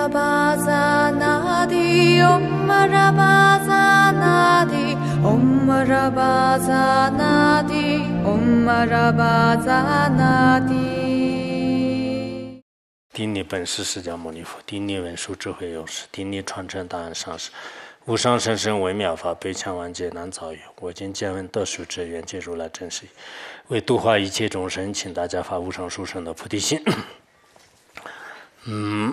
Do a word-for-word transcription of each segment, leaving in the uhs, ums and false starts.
Rabazanadi, Om Rabazanadi, Om Rabazanadi, Om Rabazanadi。 顶礼本师释迦牟尼佛，顶礼文殊智慧勇士，顶礼传承大安上师。无上甚深微妙法，百千万劫难遭遇。我今见闻得受之，愿解如来真实义。为度化一切众生，请大家发无上殊胜的菩提心。嗯，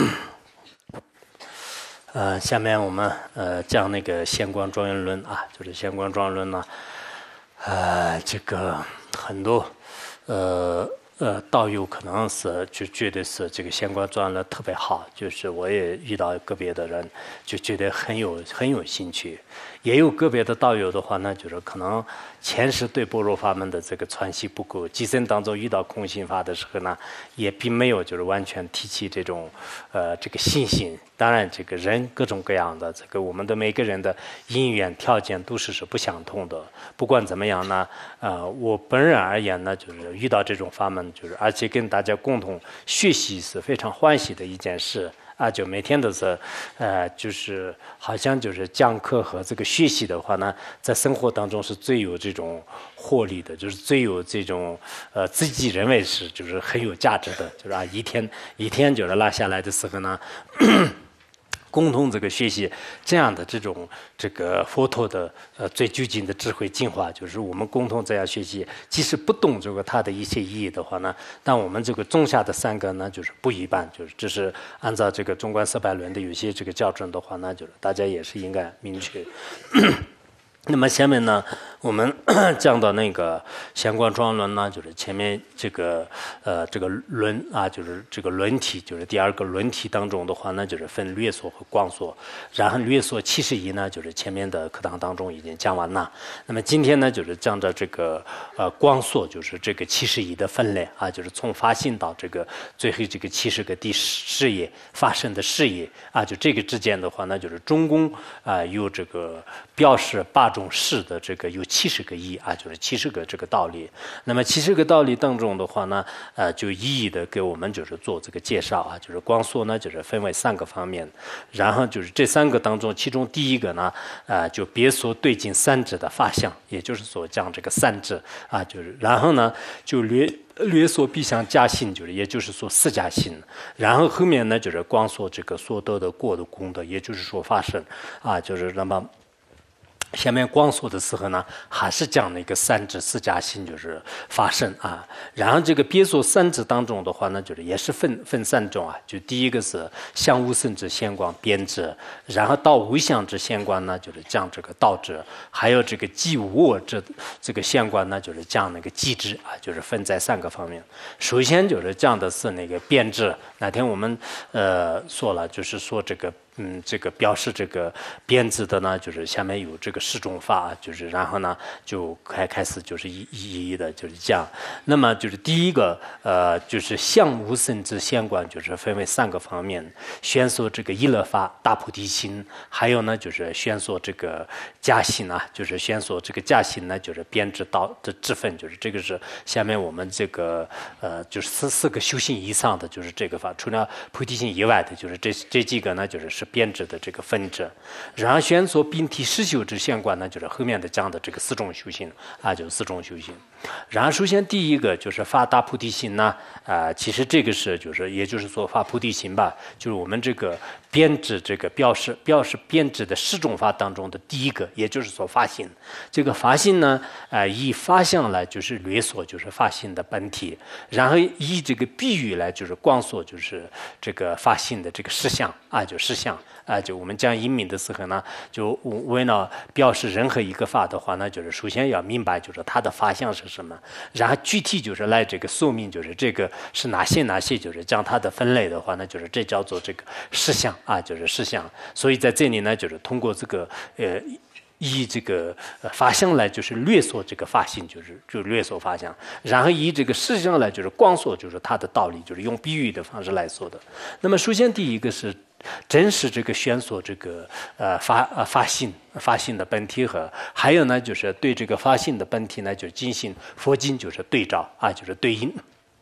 呃，下面我们呃讲那个显光庄严论啊，就是显光庄严论呢，呃，这个很多呃。呃，道友可能是就觉得是这个显光庄严论特别好，就是我也遇到个别的人就觉得很有很有兴趣，也有个别的道友的话呢，就是可能前世对般若法门的这个传习不够，今生当中遇到空性法的时候呢，也并没有就是完全提起这种呃这个信心。当然，这个人各种各样的，这个我们的每个人的因缘条件都是是不相同的。不管怎么样呢，呃，我本人而言呢，就是遇到这种法门，就是而且跟大家共同学习是非常欢喜的一件事啊。就每天都是，呃，就是好像就是讲课和这个学习的话呢，在生活当中是最有这种获利的，就是最有这种呃自己认为是就是很有价值的，就是啊一天一天就是拉下来的时候呢。共同这个学习这样的这种这个佛陀的呃最究竟的智慧进化，就是我们共同这样学习，即使不懂这个它的一些意义的话呢，但我们这个种下的三个呢就是不一般，就是这是按照这个中观四百论的有些这个校正的话呢，就是大家也是应该明确。那么下面呢，我们讲到那个显光庄严论呢，就是前面这个呃这个论啊，就是这个论题，就是第二个论题当中的话呢，就是分略说和光说。然后略说七十一呢，就是前面的课堂当中已经讲完了。那么今天呢，就是讲着这个呃光说，就是这个七十一的分类啊，就是从发心到这个最后这个七十个第事业发生的事业啊，就这个之间的话呢，就是中共啊有这个表示八种事的这个有七十个义啊，就是七十个这个道理。那么七十个道理当中的话呢，呃，就一一的给我们就是做这个介绍啊，就是光说呢，就是分为三个方面，然后就是这三个当中，其中第一个呢，呃，就别说对境三者的法相，也就是说讲这个三者啊，就是然后呢就略。略说必相加性，就是也就是说四加性，然后后面呢就是光说这个所得的过的功德，也就是说发生啊，就是那么。下面光说的时候呢，还是讲那个三者四加性，就是发生啊。然后这个别说三者当中的话呢，就是也是分分三种啊。就第一个是相无生之显光边者，然后到无相之显光呢，就是讲这个道者，还有这个即无我之这个显光呢，就是讲那个机制啊，就是分在三个方面。首先就是讲的是那个边者，那天我们呃说了，就是说这个。嗯，这个表示这个编制的呢，就是下面有这个十种法，就是然后呢就开开始就是一一一的就是讲。那么就是第一个呃，就是相无生之显观，就是分为三个方面，宣说这个一乐法、大菩提心，还有呢就是宣说这个加行啊，就是宣说这个加行呢，就是编制道的之分，就是这个是下面我们这个呃就是四四个修行以上的就是这个法，除了菩提心以外的，就是这这几个呢就是是。编制的这个分支，然后宣说并提实修之相关呢，就是后面的讲的这个四种修行啊，就是四种修行。然后首先第一个就是发大菩提心呢，啊、呃，其实这个是就是也就是说发菩提心吧，就是我们这个编制这个表示表示编制的十种法当中的第一个，也就是说发心。这个发心呢，啊、呃，以法相来就是略说就是发心的本体，然后以这个比喻来就是光说就是这个发心的这个实相啊，就实相。啊，就我们讲因明的时候呢，就为了表示任何一个法的话呢，就是首先要明白就是它的法相是什么，然后具体就是来这个说明就是这个是哪些哪些，就是讲它的分类的话呢，就是这叫做这个实相啊，就是实相。所以在这里呢，就是通过这个呃。以这个呃法相来就是略说这个法性，就是就略说法相，然后以这个实相来就是光说就是它的道理，就是用比喻的方式来说的。那么首先第一个是真实这个宣说这个呃法呃法性法性的本体和还有呢就是对这个法性的本体呢就是进行佛经就是对照啊，就是对应。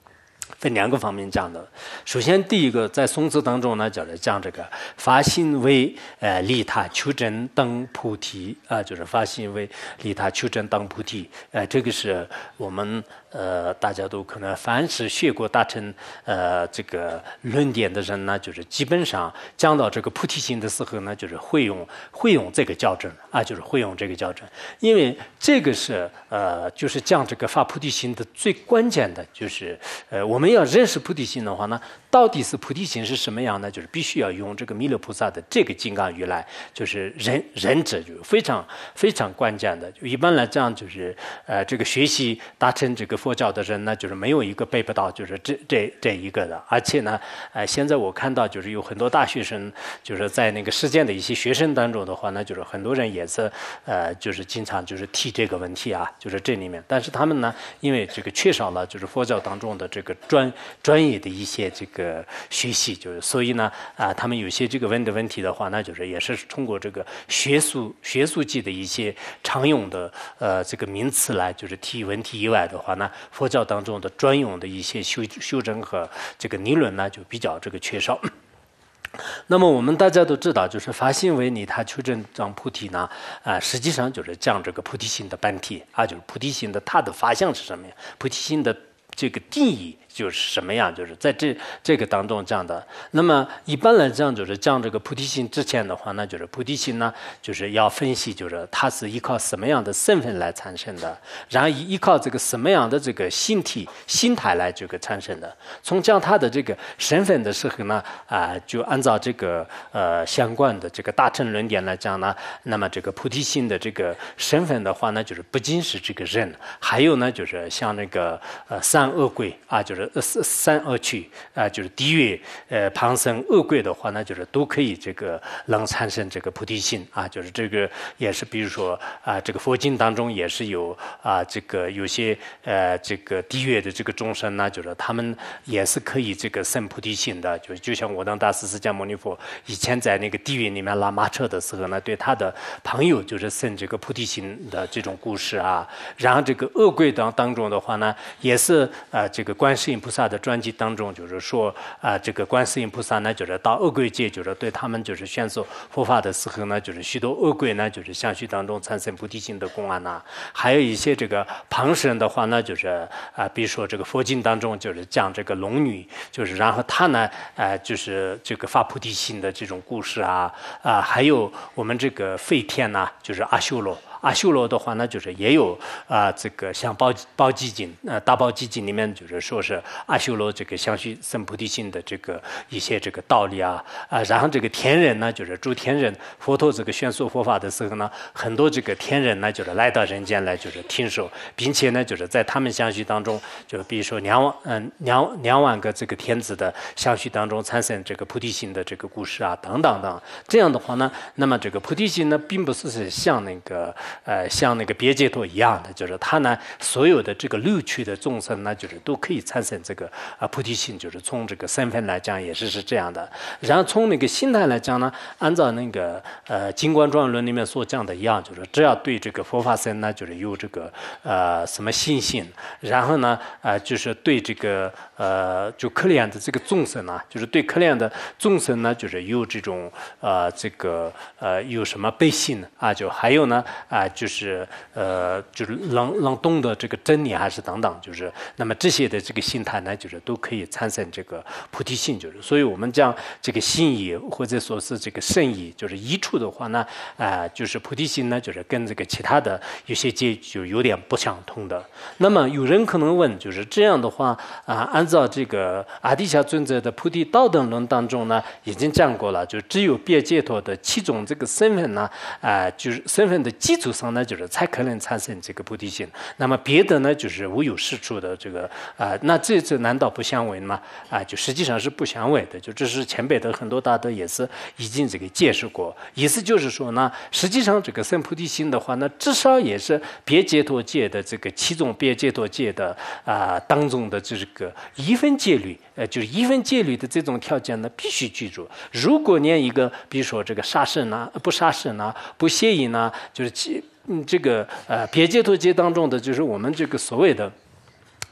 分两个方面讲的。首先，第一个在宋词当中呢，就是讲这个发心为呃利他求真等菩提啊、呃，就是发心为利他求真等菩提。呃，这个是我们呃大家都可能凡是学过大乘呃这个论点的人呢，就是基本上讲到这个菩提心的时候呢，就是会用会用这个校正啊，就是会用这个校正，因为这个是呃就是讲这个发菩提心的最关键的，就是呃我们要认识菩提心的话呢，到底是菩提心是什么样呢？就是必须要用这个弥勒菩萨的这个金刚语来，就是忍忍者，就非常非常关键的。就一般来讲，就是呃这个学习大乘这个佛教的人呢，就是没有一个背不到，就是这这这一个的。而且呢，呃现在我看到就是有很多大学生，就是在那个实践的一些学生当中的话呢，就是很多人也是呃就是经常就是提这个问题啊，就是这里面。但是他们呢，因为这个缺少了就是佛教当中的这个专专业的一些这个学习，就是所以呢啊、呃，他们有些这个问的问题的话呢，就是也是通过这个学术学术界的一些常用的呃这个名词来就是提问题以外的话呢，佛教当中的专用的一些修修正和这个理论呢就比较这个缺少。那么我们大家都知道，就是发心为利他求真等菩提呢，啊、呃，实际上就是讲这个菩提心的本体啊，就是菩提心的它的法相是什么呀？菩提心的这个定义就是什么样？就是在这这个当中讲的。那么一般来讲，就是讲这个菩提心之前的话呢，就是菩提心呢，就是要分析，就是它是依靠什么样的身份来产生的，然后依靠这个什么样的这个心体心态来这个产生的。从讲它的这个身份的时候呢，啊、呃，就按照这个呃相关的这个大乘论点来讲呢，那么这个菩提心的这个身份的话呢，就是不仅是这个人，还有呢，就是像那个呃三恶鬼啊，就是。三恶趣啊，就是地狱、呃旁生、恶鬼的话呢，就是都可以这个能产生这个菩提心啊，就是这个也是，比如说啊，这个佛经当中也是有啊，这个有些呃这个地狱的这个众生呢，就是他们也是可以这个生菩提心的，就就像我当大师释迦牟尼佛以前在那个地狱里面拉马车的时候呢，对他的朋友就是生这个菩提心的这种故事啊，然后这个恶鬼当当中的话呢，也是啊这个观世音菩萨的传记当中，就是说啊、呃，这个观世音菩萨呢，就是到恶鬼界，就是对他们就是宣说佛法的时候呢，就是许多恶鬼呢，就是相续当中产生菩提心的公案呐。还有一些这个旁生的话呢，就是啊、呃，比如说这个佛经当中就是讲这个龙女，就是然后她呢，呃，就是这个发菩提心的这种故事啊啊、呃，还有我们这个废天呐、啊，就是阿修罗。阿修罗的话呢，就是也有啊、呃，这个像包包基经呃大包基经里面就是说是阿修罗这个相续生菩提心的这个一些这个道理啊啊、呃，然后这个天人呢，就是诸天人，佛陀这个宣说佛法的时候呢，很多这个天人呢，就是来到人间来就是听说，并且呢，就是在他们相续当中，就比如说两万嗯两两万个这个天子的相续当中产生这个菩提心的这个故事啊等等等，这样的话呢，那么这个菩提心呢，并不是是像那个。呃，像那个别解脱一样的，就是它呢，所有的这个六趣的众生呢，就是都可以产生这个啊、呃、菩提心，就是从这个身份来讲也是是这样的。然后从那个心态来讲呢，按照那个呃《金观庄严论》里面所讲的一样，就是只要对这个佛法僧呢，就是有这个呃什么信心，然后呢呃就是对这个呃就可怜的这个众生啊，就是对可怜的众生呢，就是有这种呃这个呃有什么悲心啊，就还有呢。啊，就是呃，就是能能懂得这个真理，还是等等，就是那么这些的这个心态呢，就是都可以产生这个菩提心，就是所以我们讲这个心意或者说是这个圣意，就是一处的话呢，啊、呃，就是菩提心呢，就是跟这个其他的有些界就有点不相同的。那么有人可能问，就是这样的话啊、呃，按照这个阿底峡尊者的菩提道等论当中呢，已经讲过了，就只有别解脱的七种这个身份呢，啊、呃，就是身份的基础上呢，就是才可能产生这个菩提心。那么别的呢，就是无有是处的这个啊、呃，那这这难道不相违吗？啊、呃，就实际上是不相违的。就这是前辈的很多大德也是已经这个解释过。意思就是说呢，实际上这个生菩提心的话呢，至少也是别解脱界的这个七种别解脱界的啊、呃、当中的这个一分戒律，呃，就是一分戒律的这种条件呢，必须具足。如果连一个，比如说这个杀生啊、不杀生啊、不邪淫啊，就是嗯，这个呃别解脱界当中的，就是我们这个所谓的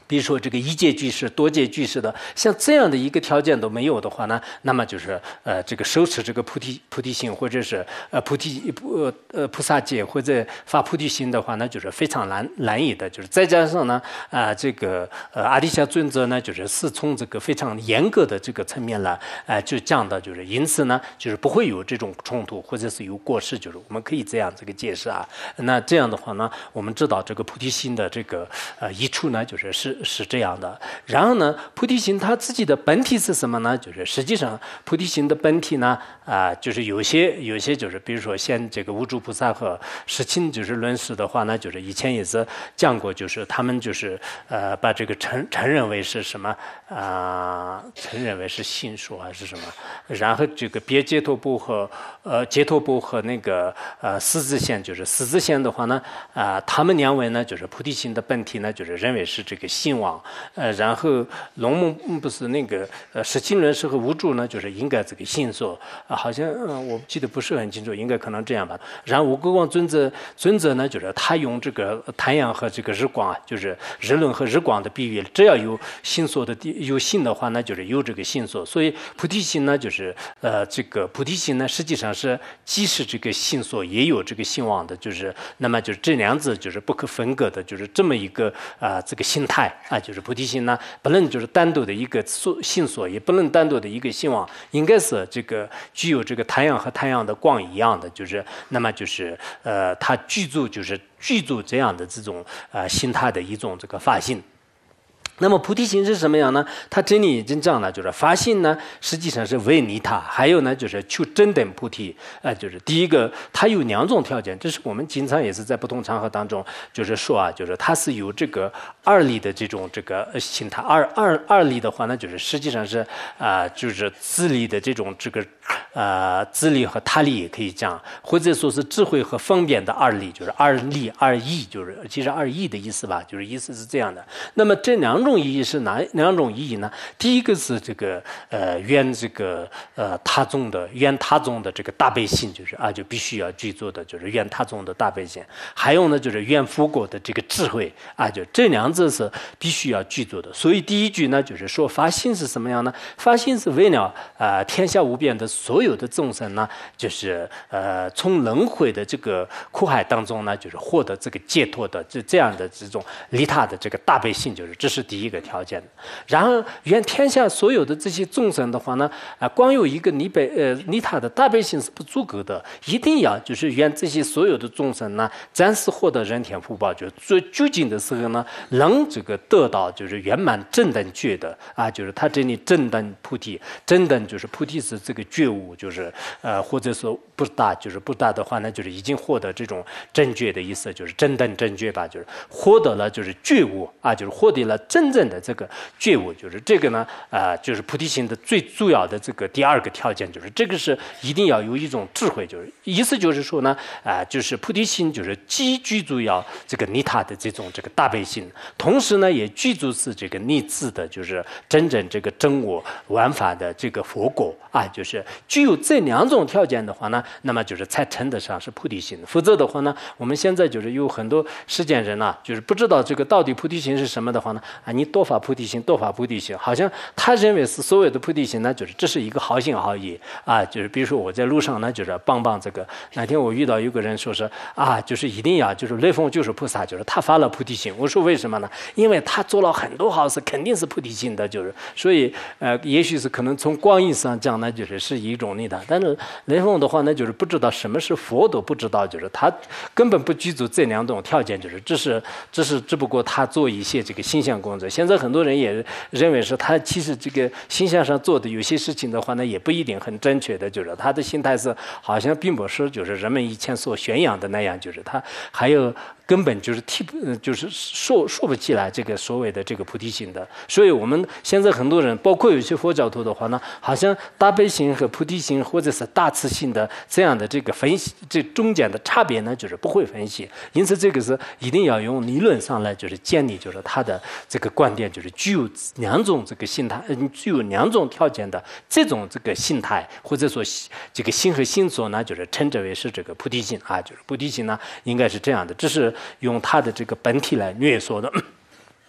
比如说这个一界具视、多界具视的，像这样的一个条件都没有的话呢，那么就是呃这个手持这个菩提菩提心，或者是呃菩提呃呃菩萨戒或者发菩提心的话呢，就是非常难难以的。就是再加上呢啊、呃、这个呃阿底峡尊者呢，就是是从这个非常严格的这个层面来啊、呃、就讲的，就是因此呢就是不会有这种冲突或者是有过失，就是我们可以这样这个解释啊。那这样的话呢，我们知道这个菩提心的这个呃益处呢，就是是。是这样的，然后呢，菩提心它自己的本体是什么呢？就是实际上菩提心的本体呢，啊、呃，就是有些有些就是，比如说像这个无著菩萨和释亲就是论师的话呢，就是以前也是讲过，就是他们就是呃把这个承承认为是什么啊、呃，承认为是信说还是什么，然后这个别解脱部和呃解脱部和那个呃四字线，就是四字线的话呢，啊、呃，他们两位呢，就是菩提心的本体呢，就是认为是这个信王，呃，然后龙门不是那个呃释亲论师和无著呢，就是应该这个信说啊、呃，好像嗯、呃、我记得不是很清楚，应该可能这样吧。然后无垢光尊者尊者呢，就是他用这个太阳和这个日光啊，就是日轮和日光的比喻，只要有信所的有信的话呢，就是有这个信所。所以菩提心呢，就是呃这个菩提心呢，实际上是既是这个信所，也有这个信王的，就是那么就是这两者就是不可分割的，就是这么一个啊、呃、这个心态。啊，就是菩提心呢，不能就是单独的一个信所，也不能单独的一个信望，应该是这个具有这个太阳和太阳的光一样的，就是那么就是呃，它具足就是具足这样的这种呃心态的一种这个发心。那么菩提心是什么样呢？它这里已经讲了，就是发心呢，实际上是为利他，还有呢就是求真等菩提。呃，就是第一个，它有两种条件，这是我们经常也是在不同场合当中就是说啊，就是它是有这个二力的这种这个心态。二二二力的话呢，就是实际上是啊、呃，就是自力的这种这个呃自力和他力也可以讲，或者说是智慧和方便的二力，就是二力二义，就是其实二义的意思吧，就是意思是这样的。那么这两种意义是哪两种意义呢？第一个是这个呃愿这个呃他宗的愿他宗的这个大悲心，就是啊就必须要具足的，就是愿他宗的大悲心。还有呢就是愿佛果的这个智慧啊，就这两者是必须要具足的。所以第一句呢就是说发心是什么样呢？发心是为了啊、呃、天下无边的所有的众生呢，就是呃从轮回的这个苦海当中呢，就是获得这个解脱的这这样的这种利他的这个大悲心，就是这是第一。第一个条件，然后愿天下所有的这些众生的话呢，啊，光有一个利悲呃利他的大悲心是不足够的，一定要就是愿这些所有的众生呢，暂时获得人天福报，就最究竟的时候呢，能这个得到就是圆满正等觉的啊，就是他这里正等菩提，正等就是菩提是这个觉悟，就是呃或者说不大，就是不大的话呢，就是已经获得这种正觉的意思，就是正等正觉吧，就是获得了就是觉悟啊，就是获得了真。真正的这个觉悟，就是这个呢，啊、呃，就是菩提心的最主要的这个第二个条件，就是这个是一定要有一种智慧，就是意思就是说呢，啊、呃，就是菩提心就是既具足要这个利他的这种这个大悲心，同时呢也具足是这个利智的，就是真正这个真我玩法的这个佛果啊，就是具有这两种条件的话呢，那么就是才称得上是菩提心。否则的话呢，我们现在就是有很多世间人啊，就是不知道这个到底菩提心是什么的话呢，啊。你多发菩提心，多发菩提心，好像他认为是所有的菩提心呢，就是这是一个好心好意啊，就是比如说我在路上呢，就是帮帮这个。那天我遇到有个人说是啊，就是一定要就是雷锋就是菩萨，就是他发了菩提心。我说为什么呢？因为他做了很多好事，肯定是菩提心的，就是所以呃，也许是可能从广义上讲呢，就是是一种利他。但是雷锋的话呢，就是不知道什么是佛都不知道，就是他根本不具足这两种条件，就是这是这是只不过他做一些这个形象工作。现在很多人也认为是他其实这个形象上做的有些事情的话呢，也不一定很正确的，就是他的心态是好像并不是就是人们以前所宣扬的那样，就是他还有根本就是提就是说说不起来这个所谓的这个菩提心的。所以我们现在很多人，包括有些佛教徒的话呢，好像大悲心和菩提心或者是大慈心的这样的这个分析，这中间的差别呢，就是不会分析。因此这个是一定要用理论上来就是建立，就是他的这个观点，就是具有两种这个心态，嗯，具有两种条件的这种这个心态，或者说这个心和心所呢，就是称之为是这个菩提心啊，就是菩提心呢，应该是这样的，这是用它的这个本体来略说的。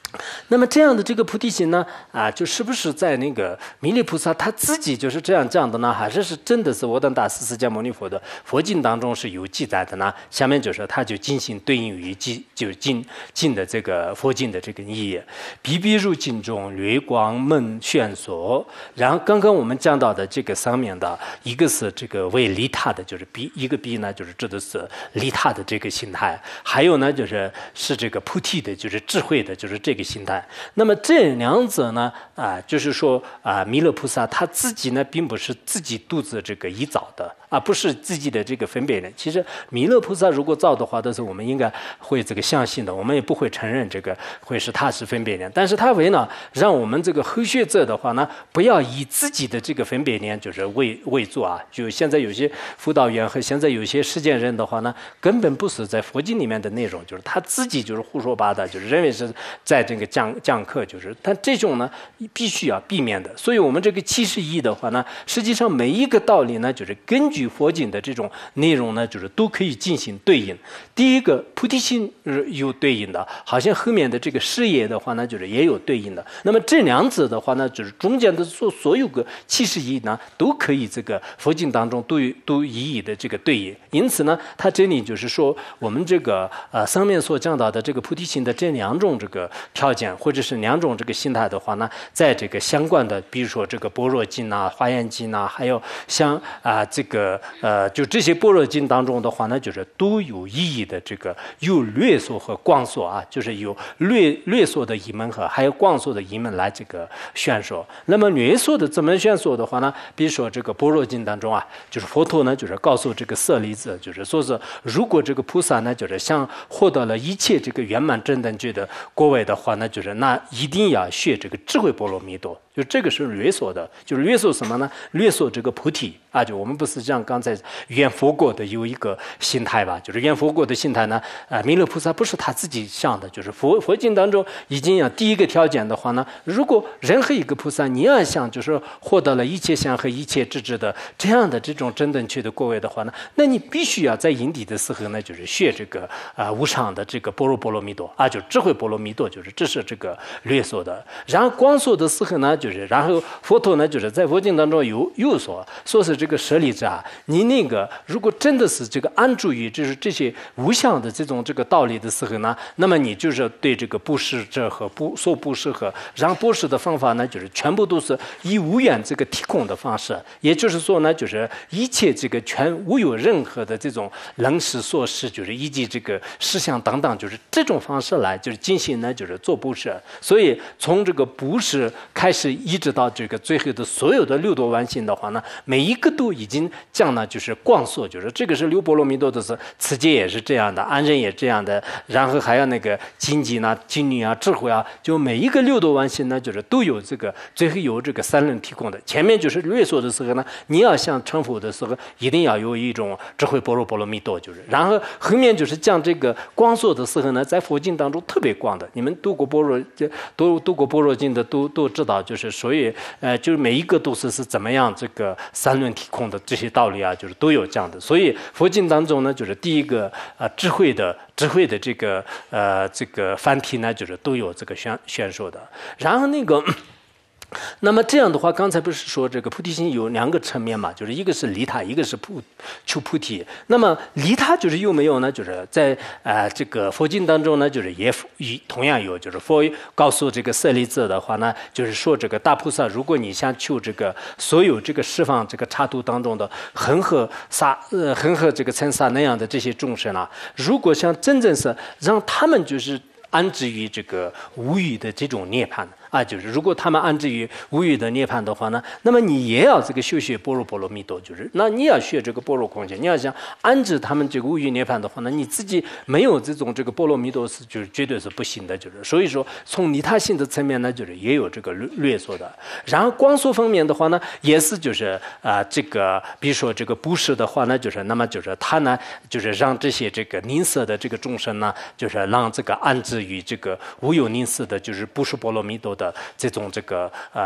那么这样的这个菩提心呢，啊，就是不是在那个弥勒菩萨他自己就是这样讲的呢，还是是真的是我等大师释迦牟尼佛的佛经当中是有记载的呢？下面就是他就进行对应于经，就经经的这个佛经的这个意义，比比如经中略光蒙炫所。然后刚刚我们讲到的这个上面的一个是这个为利他的，就是比一个比呢，就是指的是利他的这个心态，还有呢就是是这个菩提的，就是智慧的，就是这个心态。那么这两者呢，啊，就是说啊，弥勒菩萨他自己呢，并不是自己独自这个一造的啊，不是自己的这个分别人。其实弥勒菩萨如果造的话，都是我们应该会这个相信的，我们也不会承认这个会是他是分别人。但是他为了让我们这个后学者的话呢，不要以自己的这个分别人就是为为主啊。就现在有些辅导员和现在有些实践人的话呢，根本不是在佛经里面的内容，就是他自己就是胡说八道，就是认为是在这个讲讲课，就是但这种呢必须要避免的。所以我们这个七十一的话呢，实际上每一个道理呢，就是根据佛经的这种内容呢，就是都可以进行对应。第一个菩提心有对应的，好像后面的这个事业的话呢，就是也有对应的。那么这两者的话呢，就是中间的所所有个七十一呢，都可以这个佛经当中都都予以的这个对应。因此呢，它这里就是说，我们这个呃上面所讲到的这个菩提心的这两种这个条件，或者是两种这个心态的话呢，在这个相关的，比如说这个般若经啊、华严经啊，还有像啊、呃、这个呃就这些般若经当中的话呢，就是都有意义的这个有略说和广说啊，就是有略略说的一门和还有广说的一门来这个宣说。那么略说的这门宣说的话呢，比如说这个般若经当中啊，就是佛陀呢就是告诉这个舍利子，就是说是如果这个菩萨呢就是想获得了一切这个圆满正等觉的果位的话呢，就是那一定要学这个智慧波罗蜜多，就这个是略说的，就是略说什么呢？略说这个菩提啊，就我们不是像刚才圆佛果的有一个心态吧？就是圆佛果的心态呢，啊，弥勒菩萨不是他自己想的，就是佛佛经当中已经有第一个条件的话呢，如果任何一个菩萨你要想就是获得了一切相和一切智智的这样的这种真等觉的果位的话呢，那你必须要在因地的时候呢，就是学这个啊、呃、无上的这个般若波罗蜜多啊，就智慧波罗蜜多，就是这是这个略说的。然后广说的时候呢，就是然后佛陀呢，就是在佛经当中有有说，说是这个舍利子啊，你那个如果真的是这个安住于就是这些无相的这种这个道理的时候呢，那么你就是对这个布施者和不受布施和然后布施的方法呢，就是全部都是以无缘这个提供的方式，也就是说呢，就是一切这个全无有任何的这种能施所施，就是以及这个事项等等，就是这种方式来就是进行呢，就是做布施。所以从这个布施开始，一直到这个最后的所有的六度万行的话呢，每一个都已经讲呢，就是广说，就是这个是六波罗蜜多的是持戒也是这样的，安忍也这样的，然后还有那个精进啊、精律啊、智慧啊，就每一个六度万行呢，就是都有这个最后有这个三轮提供的。前面就是略说的时候呢，你要想成佛的时候，一定要有一种智慧般若波罗蜜多，就是，然后后面就是讲这个广说的时候呢，在佛经当中特别广的，你们读过般若都读过般若经的都都知道，就是所以呃，就是每一个都是是怎么样这个三轮体空的这些道理啊，就是都有这样的。所以佛经当中呢，就是第一个呃智慧的智慧的这个呃这个梵题呢，就是都有这个宣宣说的。然后那个。那么这样的话，刚才不是说这个菩提心有两个层面嘛，就是一个是离他，一个是菩求菩提。那么离他就是有没有呢？就是在呃这个佛经当中呢，就是也同样有，就是佛告诉这个舍利子的话呢，就是说这个大菩萨，如果你想求这个所有这个释放这个刹土当中的恒河沙呃恒河这个尘沙那样的这些众生啊，如果想真正是让他们就是安置于这个无余的这种涅槃。啊，就是如果他们安置于无余的涅槃的话呢，那么你也要这个修学般若波罗蜜多，就是那你要学这个般若空间，你要想安置他们这个无余涅槃的话呢，你自己没有这种这个般若蜜多是就是绝对是不行的，就是所以说从利他性的层面呢，就是也有这个略说的。然后光说方面的话呢，也是就是啊、呃、这个比如说这个布施的话呢，就是那么就是他呢就是让这些这个吝啬的这个众生呢，就是让这个安置于这个无有吝啬的，就是布施波罗蜜多的这种这个啊、呃、就是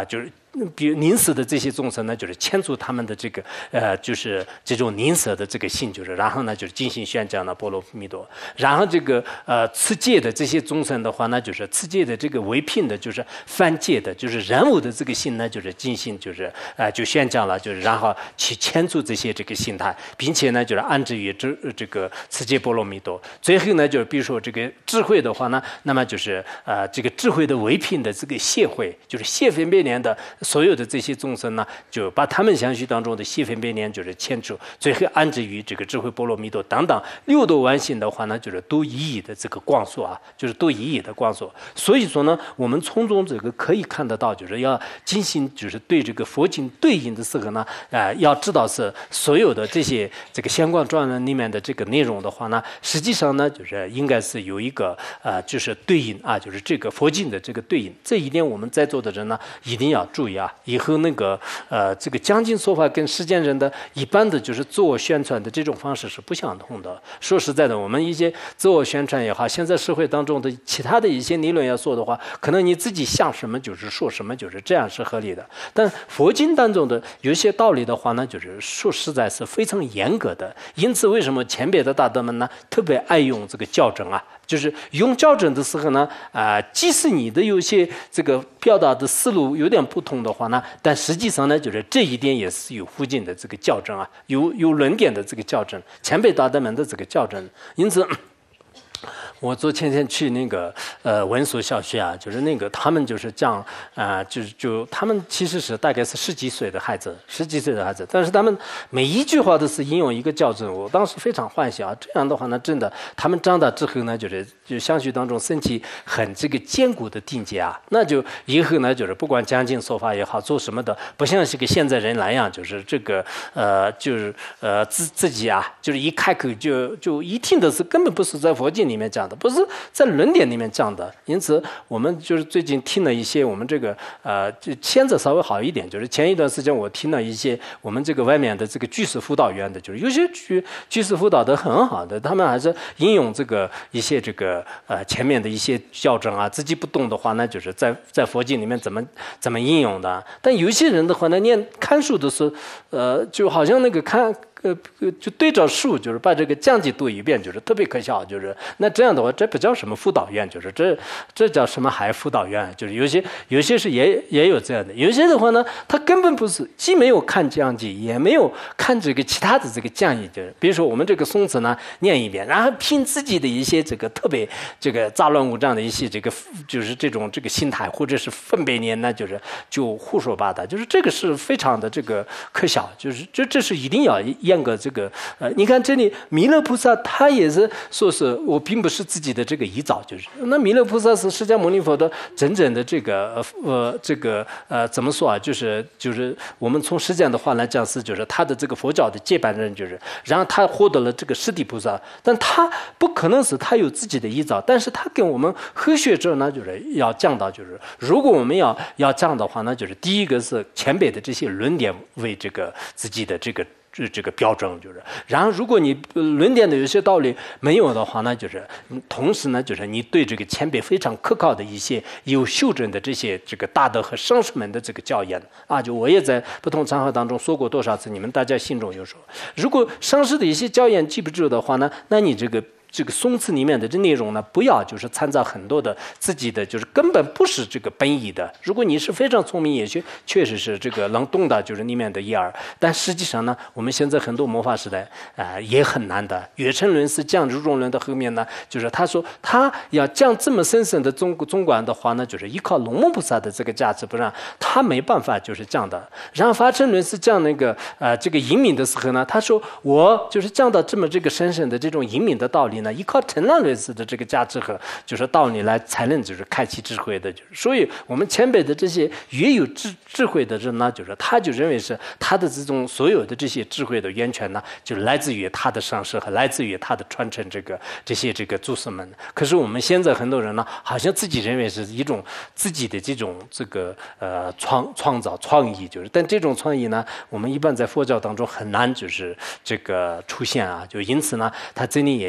比如临死的这些众生呢，就是牵住他们的这个呃，就是这种临死的这个心，就是然后呢，就是进行宣讲的波罗蜜多。然后这个呃持戒的这些众生的话呢，就是持戒的这个违聘的，就是犯戒的，就是人物的这个心呢，就是进行就是呃就宣讲了，就是然后去牵住这些这个心态，并且呢，就是安置于这这个持戒波罗蜜多。最后呢，就是比如说这个智慧的话呢，那么就是呃这个智慧的违聘的这个谢慧，就是谢分别念的。所有的这些众生呢，就把他们相续当中的细分别念就是牵住，最后安置于这个智慧波罗蜜多等等六度完形的话呢，就是都一义的这个光速啊，就是都一义的光速。所以说呢，我们从中这个可以看得到，就是要进行就是对这个佛经对应的时候呢，呃，要知道是所有的这些这个相关专文里面的这个内容的话呢，实际上呢，就是应该是有一个呃，就是对应啊，就是这个佛经的这个对应。这一点我们在座的人呢，一定要注意。啊，以后那个呃，这个讲经说法跟世间人的一般的就是自我宣传的这种方式是不相同的。说实在的，我们一些自我宣传也好，现在社会当中的其他的一些理论要说的话，可能你自己想什么就是说什么，就是这样是合理的。但佛经当中的有些道理的话呢，就是说实在是非常严格的。因此，为什么前边的大德们呢特别爱用这个校正啊？就是用校正的时候呢，啊、呃，即使你的有些这个表达的思路有点不同的话呢，但实际上呢，就是这一点也是有附近的这个校正啊，有有论点的这个校正，前辈大德们的这个校正。因此，我昨前天去那个呃文所小学啊，就是那个他们就是讲啊、呃，就是就他们其实是大概是十几岁的孩子，十几岁的孩子，但是他们每一句话都是引用一个校正，我当时非常欢喜啊。这样的话呢，真的他们长大之后呢，就是就相续当中升起很这个坚固的境界啊，那就以后呢，就是不管讲经说法也好，做什么的，不像是个现在人那样，就是这个呃就是呃自自己啊，就是一开口就就一听的是根本不是在佛经里面讲的。不是在论点里面讲的，因此我们就是最近听了一些我们这个呃，就现在稍微好一点，就是前一段时间我听了一些我们这个外面的这个居士辅导员的，就是有些居居士辅导的很好的，他们还是引用这个一些这个呃前面的一些校正啊，自己不懂的话呢，就是在在佛经里面怎么怎么应用的。但有些人的话呢，念看书的时候，呃，就好像那个看。呃，就对照书，就是把这个讲解读一遍，就是特别可笑。就是那这样的话，这不叫什么辅导员，就是这这叫什么还辅导员？就是有些有些是也也有这样的，有些的话呢，他根本不是，既没有看讲解，也没有看这个其他的这个讲义。就是比如说我们这个宋词呢，念一遍，然后凭自己的一些这个特别这个杂乱无章的一些这个就是这种这个心态，或者是分别念呢，就是就胡说八道，就是这个是非常的这个可笑，就是这这是一定要。严格这个呃，你看这里弥勒菩萨他也是说是我并不是自己的这个遗造，就是那弥勒菩萨是释迦牟尼佛的真正的这个呃这个呃怎么说啊？就是就是我们从实践的话来讲是就是他的这个佛教的接班人，就是然后他获得了这个释地菩萨，但他不可能是他有自己的遗造，但是他跟我们科学者呢就是要讲到就是如果我们要要讲的话呢，就是第一个是前辈的这些论点为这个自己的这个。这这个标准就是，然后如果你论点的有些道理没有的话呢，就是同时呢，就是你对这个前辈非常可靠的一些有修正的这些这个大德和上师们的这个教言啊，就我也在不同场合当中说过多少次，你们大家心中有数。如果上师的一些教言记不住的话呢，那你这个。这个宋词里面的这内容呢，不要就是掺杂很多的自己的，就是根本不是这个本意的。如果你是非常聪明，也许确实是这个能懂的，就是里面的一二。但实际上呢，我们现在很多魔法时代啊、呃、也很难的。月称论是讲如中论的后面呢，就是他说他要讲这么深深的中中观的话呢，就是依靠龙母菩萨的这个价值，不然他没办法就是讲的。然后法称论是讲那个呃这个隐敏的时候呢，他说我就是讲到这么这个深深的这种隐敏的道理。依靠成浪类似的这个价值和就是道理来才能就是开启智慧的，就是所以我们前辈的这些越有智智慧的人呢，就是他就认为是他的这种所有的这些智慧的源泉呢，就来自于他的上师和来自于他的传承这个这些这个祖师们。可是我们现在很多人呢，好像自己认为是一种自己的这种这个呃创创造创意，就是但这种创意呢，我们一般在佛教当中很难就是这个出现啊，就因此呢，他这里也已经。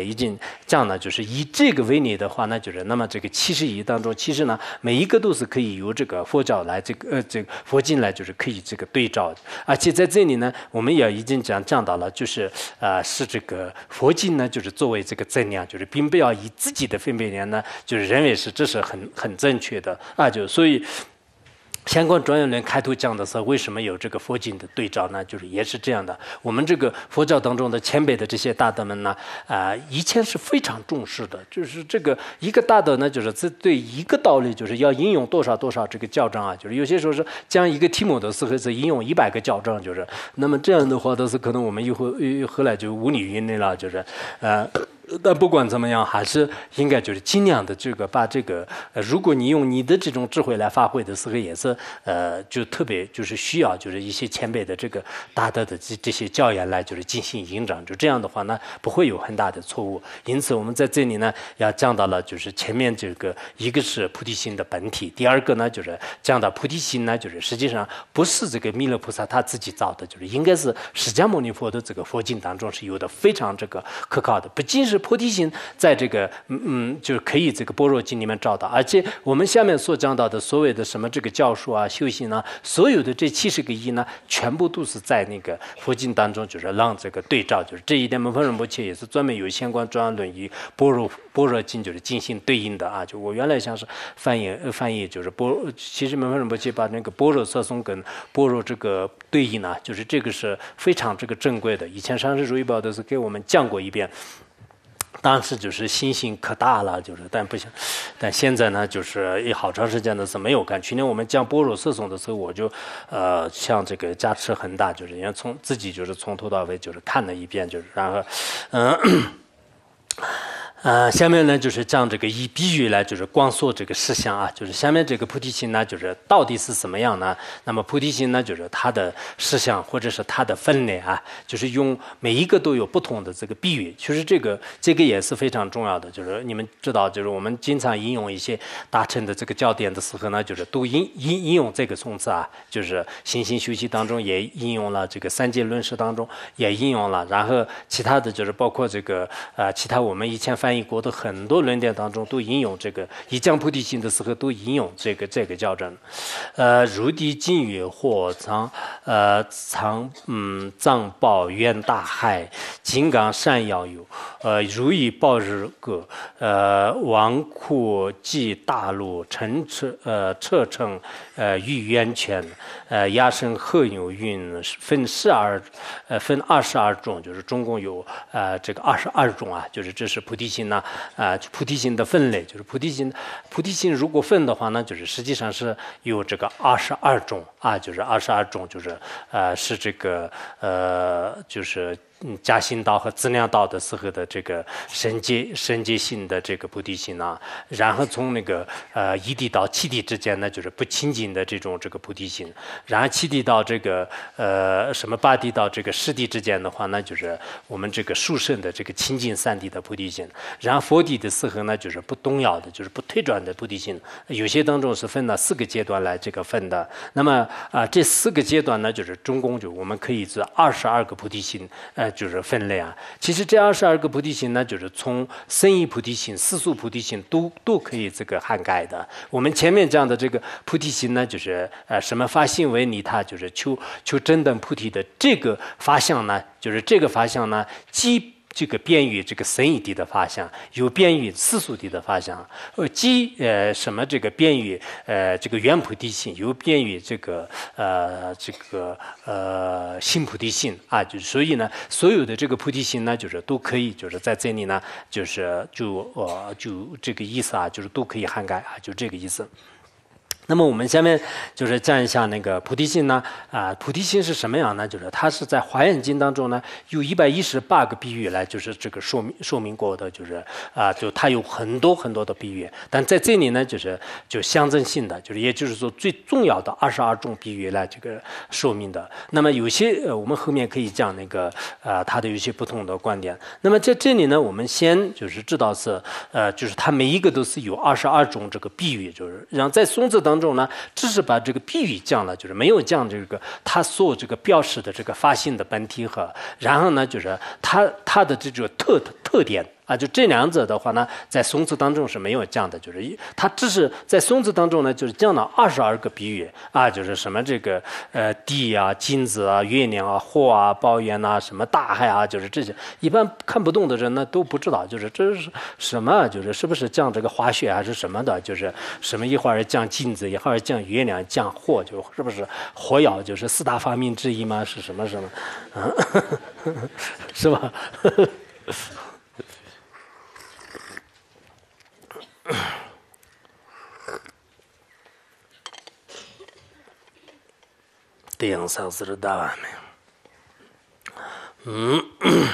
这样呢，就是以这个为例的话呢，就是那么这个七十一当中，其实呢每一个都是可以由这个佛教来这个呃这个佛经来就是可以这个对照的，而且在这里呢，我们也已经讲讲到了，就是呃是这个佛经呢，就是作为这个正量，就是并不要以自己的分别念呢，就是认为是这是很很正确的啊，就所以。相关专业论开头讲的时候，为什么有这个佛经的对照呢？就是也是这样的。我们这个佛教当中的前辈的这些大德们呢，啊、呃，以前是非常重视的。就是这个一个大德呢，就是这对一个道理，就是要引用多少多少这个教章啊。就是有些时候是讲一个题目的时候是引用一百个教章，就是那么这样的话，都是可能我们以后后来就无理于内了，就是呃。但不管怎么样，还是应该就是尽量的这个把这个，呃，如果你用你的这种智慧来发挥的时候，也是呃，就特别就是需要就是一些前辈的这个大德的这这些教言来就是进行引导，就这样的话呢，不会有很大的错误。因此，我们在这里呢，要讲到了就是前面这个一个是菩提心的本体，第二个呢就是讲到菩提心呢，就是实际上不是这个弥勒菩萨他自己造的，就是应该是释迦牟尼佛的这个佛经当中是有的非常这个可靠的，不仅是菩提心在这个嗯嗯，就是可以这个般若经里面找到，而且我们下面所讲到的所谓的什么这个教术啊、修行啊，所有的这七十个亿呢，全部都是在那个佛经当中，就是让这个对照，就是这一点门分仁波切也是专门有相关专案论与般若般若经就是进行对应的啊。就我原来像是翻译翻译就是般，其实门分仁波切把那个般若摄诵跟般若这个对应呢，就是这个是非常这个珍贵的。以前上师如意宝都是给我们讲过一遍。当时就是信心可大了，就是但不行，但现在呢，就是也好长时间的是没有干。去年我们讲般若摄诵的时候，我就呃像这个加持很大，就是因为从自己就是从头到尾就是看了一遍，就是然后嗯。呃呃，下面呢就是讲这个以比喻来就是光说这个实相啊，就是下面这个菩提心呢，就是到底是什么样呢？那么菩提心呢，就是它的实相或者是它的分类啊，就是用每一个都有不同的这个比喻，其实这个这个也是非常重要的。就是你们知道，就是我们经常引用一些大乘的这个教典的时候呢，就是都引引引用这个颂词啊，就是心性修习当中也引用了，这个三界论释当中也引用了，然后其他的就是包括这个呃其他我们以前翻。翻译过的很多论点当中都引用这个，一讲菩提心的时候都引用这个这个教证，呃，如地金月火藏，呃，藏嗯藏宝渊大海，金刚山遥有，呃，如意报日歌，呃，王库济大陆，陈彻呃彻称呃玉渊泉，呃压生鹤牛云，分十二呃分二十二种，就是总共有呃这个二十二种啊，就是这是菩提心。那啊，菩提心的分类就是菩提心，菩提心如果分的话呢，就是实际上是有这个二十二种啊，就是二十二种，就是呃是这个呃就是嗯加行道和资粮道的时候的这个神界神界性的这个菩提心啊，然后从那个呃一地到七地之间呢，就是不清净的这种这个菩提心，然后七地到这个呃什么八地到这个十地之间的话呢，就是我们这个殊胜的这个清净三地的菩提心。然后佛地的时候呢，就是不动摇的，就是不退转的菩提心。有些当中是分了四个阶段来这个分的。那么啊、呃，这四个阶段呢，就是总共就我们可以是二十二个菩提心，呃，就是分类啊。其实这二十二个菩提心呢，就是从深意菩提心、世俗菩提心都都可以这个涵盖的。我们前面讲的这个菩提心呢，就是呃什么发心为利他，就是求求真等菩提的这个法相呢，就是这个法相呢，既这个便于这个深义地的法相，有便于世俗地的法相，呃，既呃什么这个便于呃这个圆菩提心，有便于这个呃这个呃心菩提心啊，就是所以呢，所有的这个菩提心呢，就是都可以，就是在这里呢，就是就呃就这个意思啊，就是都可以涵盖啊，就这个意思。那么我们下面就是讲一下那个菩提心呢，啊、呃，菩提心是什么样呢？就是它是在《华严经》当中呢，有一百一十八个比喻来，就是这个说明说明过的，就是啊、呃，就它有很多很多的比喻，但在这里呢，就是就象征性的，就是也就是说最重要的二十二种比喻来这个说明的。那么有些呃，我们后面可以讲那个呃，它的有些不同的观点。那么在这里呢，我们先就是知道是呃，就是它每一个都是有二十二种这个比喻，就是然后在松字当中。当中呢，只是把这个比喻讲了，就是没有讲这个他所这个表示的这个发心的本体和，然后呢，就是他他的这种特特点。啊， 啊，就这两者的话呢，在宋词当中是没有降的，就是一它只是在宋词当中呢，就是降了二十二个比喻啊，就是什么这个呃地啊、金子啊、月亮啊、火啊、抱怨啊、什么大海啊，就是这些一般看不懂的人呢都不知道，就是这是什么，就是是不是降这个滑雪还是什么的，就是什么一会儿降金子，一会儿降月亮，降火，就是不是火药，就是四大发明之一吗？是什么什么，嗯，是吧？这样才是大完美。嗯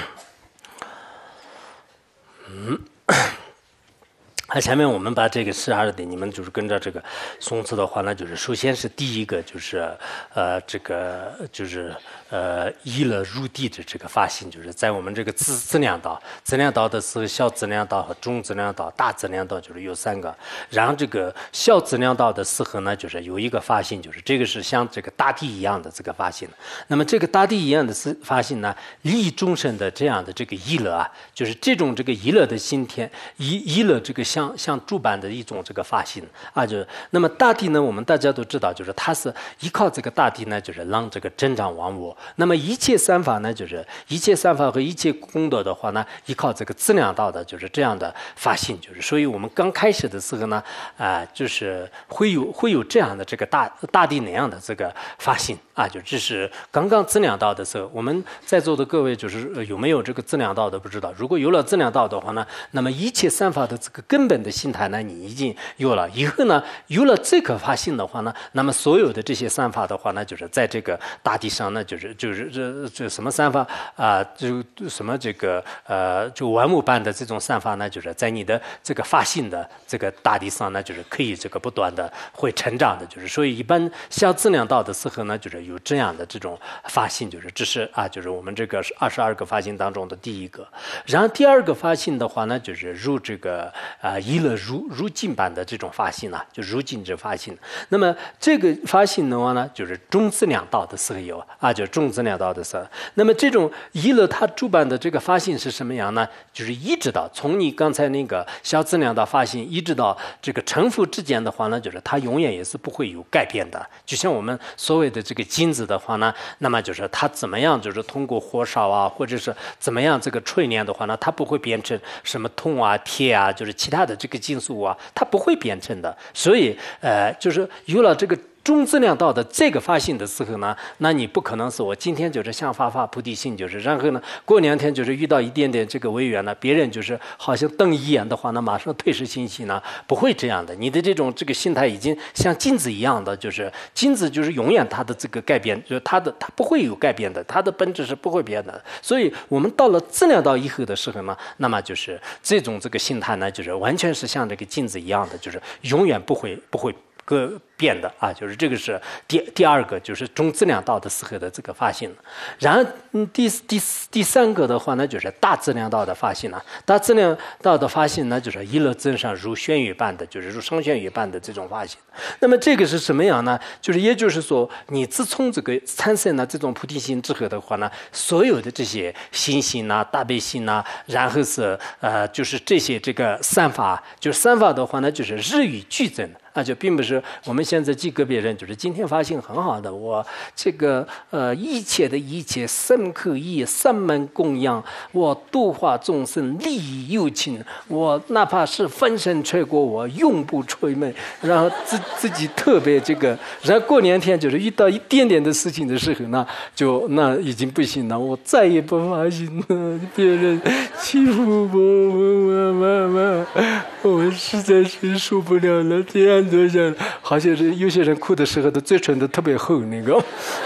嗯。那下面我们把这个十二点，你们就是跟着这个宋词的话呢，就是首先是第一个就是呃这个就是呃一乐入地的这个发心，就是在我们这个资资粮道，资粮道的是小资粮道和中资粮道、大资粮道，就是有三个。然后这个小资粮道的时候呢，就是有一个发心，就是这个是像这个大地一样的这个发心。那么这个大地一样的发心呢，利众生的这样的这个一乐啊，就是这种这个一乐的心田，一一乐这个像。像像主板的一种这个发心啊，就是那么大地呢，我们大家都知道，就是它是依靠这个大地呢，就是让这个增长万物。那么一切三法呢，就是一切三法和一切功德的话呢，依靠这个资粮道的，就是这样的发心。就是所以我们刚开始的时候呢，啊、呃，就是会有会有这样的这个大大地那样的这个发心啊，就这是刚刚资粮道的时候，我们在座的各位就是有没有这个资粮道的不知道。如果有了资粮道的话呢，那么一切三法的这个根本的心态呢，你已经有了。以后呢，有了这个发心的话呢，那么所有的这些三法的话呢，就是在这个大地上呢，就是就是这这什么三法啊、呃，就什么这个呃，就万物般的这种三法呢，就是在你的这个发心的这个大地上呢，就是可以这个不断的会成长的。就是所以一般下资粮道的时候呢，就是有这样的这种发心，就是这是啊，就是我们这个二十二个发心当中的第一个。然后第二个发心的话呢，就是入这个啊。呃一乐入入境版的这种发心啊，就入境之发心。那么这个发心的话呢，就是中资粮道的时候有啊，就中资粮道的时候。那么这种一乐它主板的这个发心是什么样呢？就是一直到从你刚才那个小资粮道发心，一直到这个成佛之间的话呢，就是它永远也是不会有改变的。就像我们所谓的这个金子的话呢，那么就是它怎么样，就是通过火烧啊，或者是怎么样这个淬炼的话呢，它不会变成什么铜啊、铁啊，就是其他的这个金属啊，它不会变成的。所以呃，就是有了这个中资粮道的这个发心的时候呢，那你不可能是我今天就是想发发菩提心，就是然后呢过两天就是遇到一点点这个违缘呢，别人就是好像瞪一眼的话呢，马上退失信息呢，不会这样的。你的这种这个心态已经像金子一样的，就是金子就是永远它的这个改变，就是它的它不会有改变的，它的本质是不会变的。所以我们到了资粮道以后的时候呢，那么就是这种这个心态呢，就是完全是像这个金子一样的，就是永远不会不会个变的啊，就是这个是第第二个，就是中资粮道的时候的这个发心。然后嗯，第第第三个的话呢，就是大资粮道的发心了。大资粮道的发心呢，就是一乐增上如轩辕般的，就是如上轩辕般的这种发心。那么这个是什么样呢？就是也就是说，你自从这个产生了这种菩提心之后的话呢，所有的这些心心啊、大悲心啊，然后是呃，就是这些这个三法，就是三法的话呢，就是日益剧增的。啊，就并不是我们现在记个别人，就是今天发心很好的，我这个呃一切的一切深刻意三门供养，我度化众生利益有情，我哪怕是粉身碎骨我永不吹灭，然后自自己特别这个，然后过两天就是遇到一点点的事情的时候呢，就那已经不行了，我再也不发心了，别人欺负我，我我我我实在是受不了了，这样。好像是有些人哭的时候的嘴唇都特别厚那个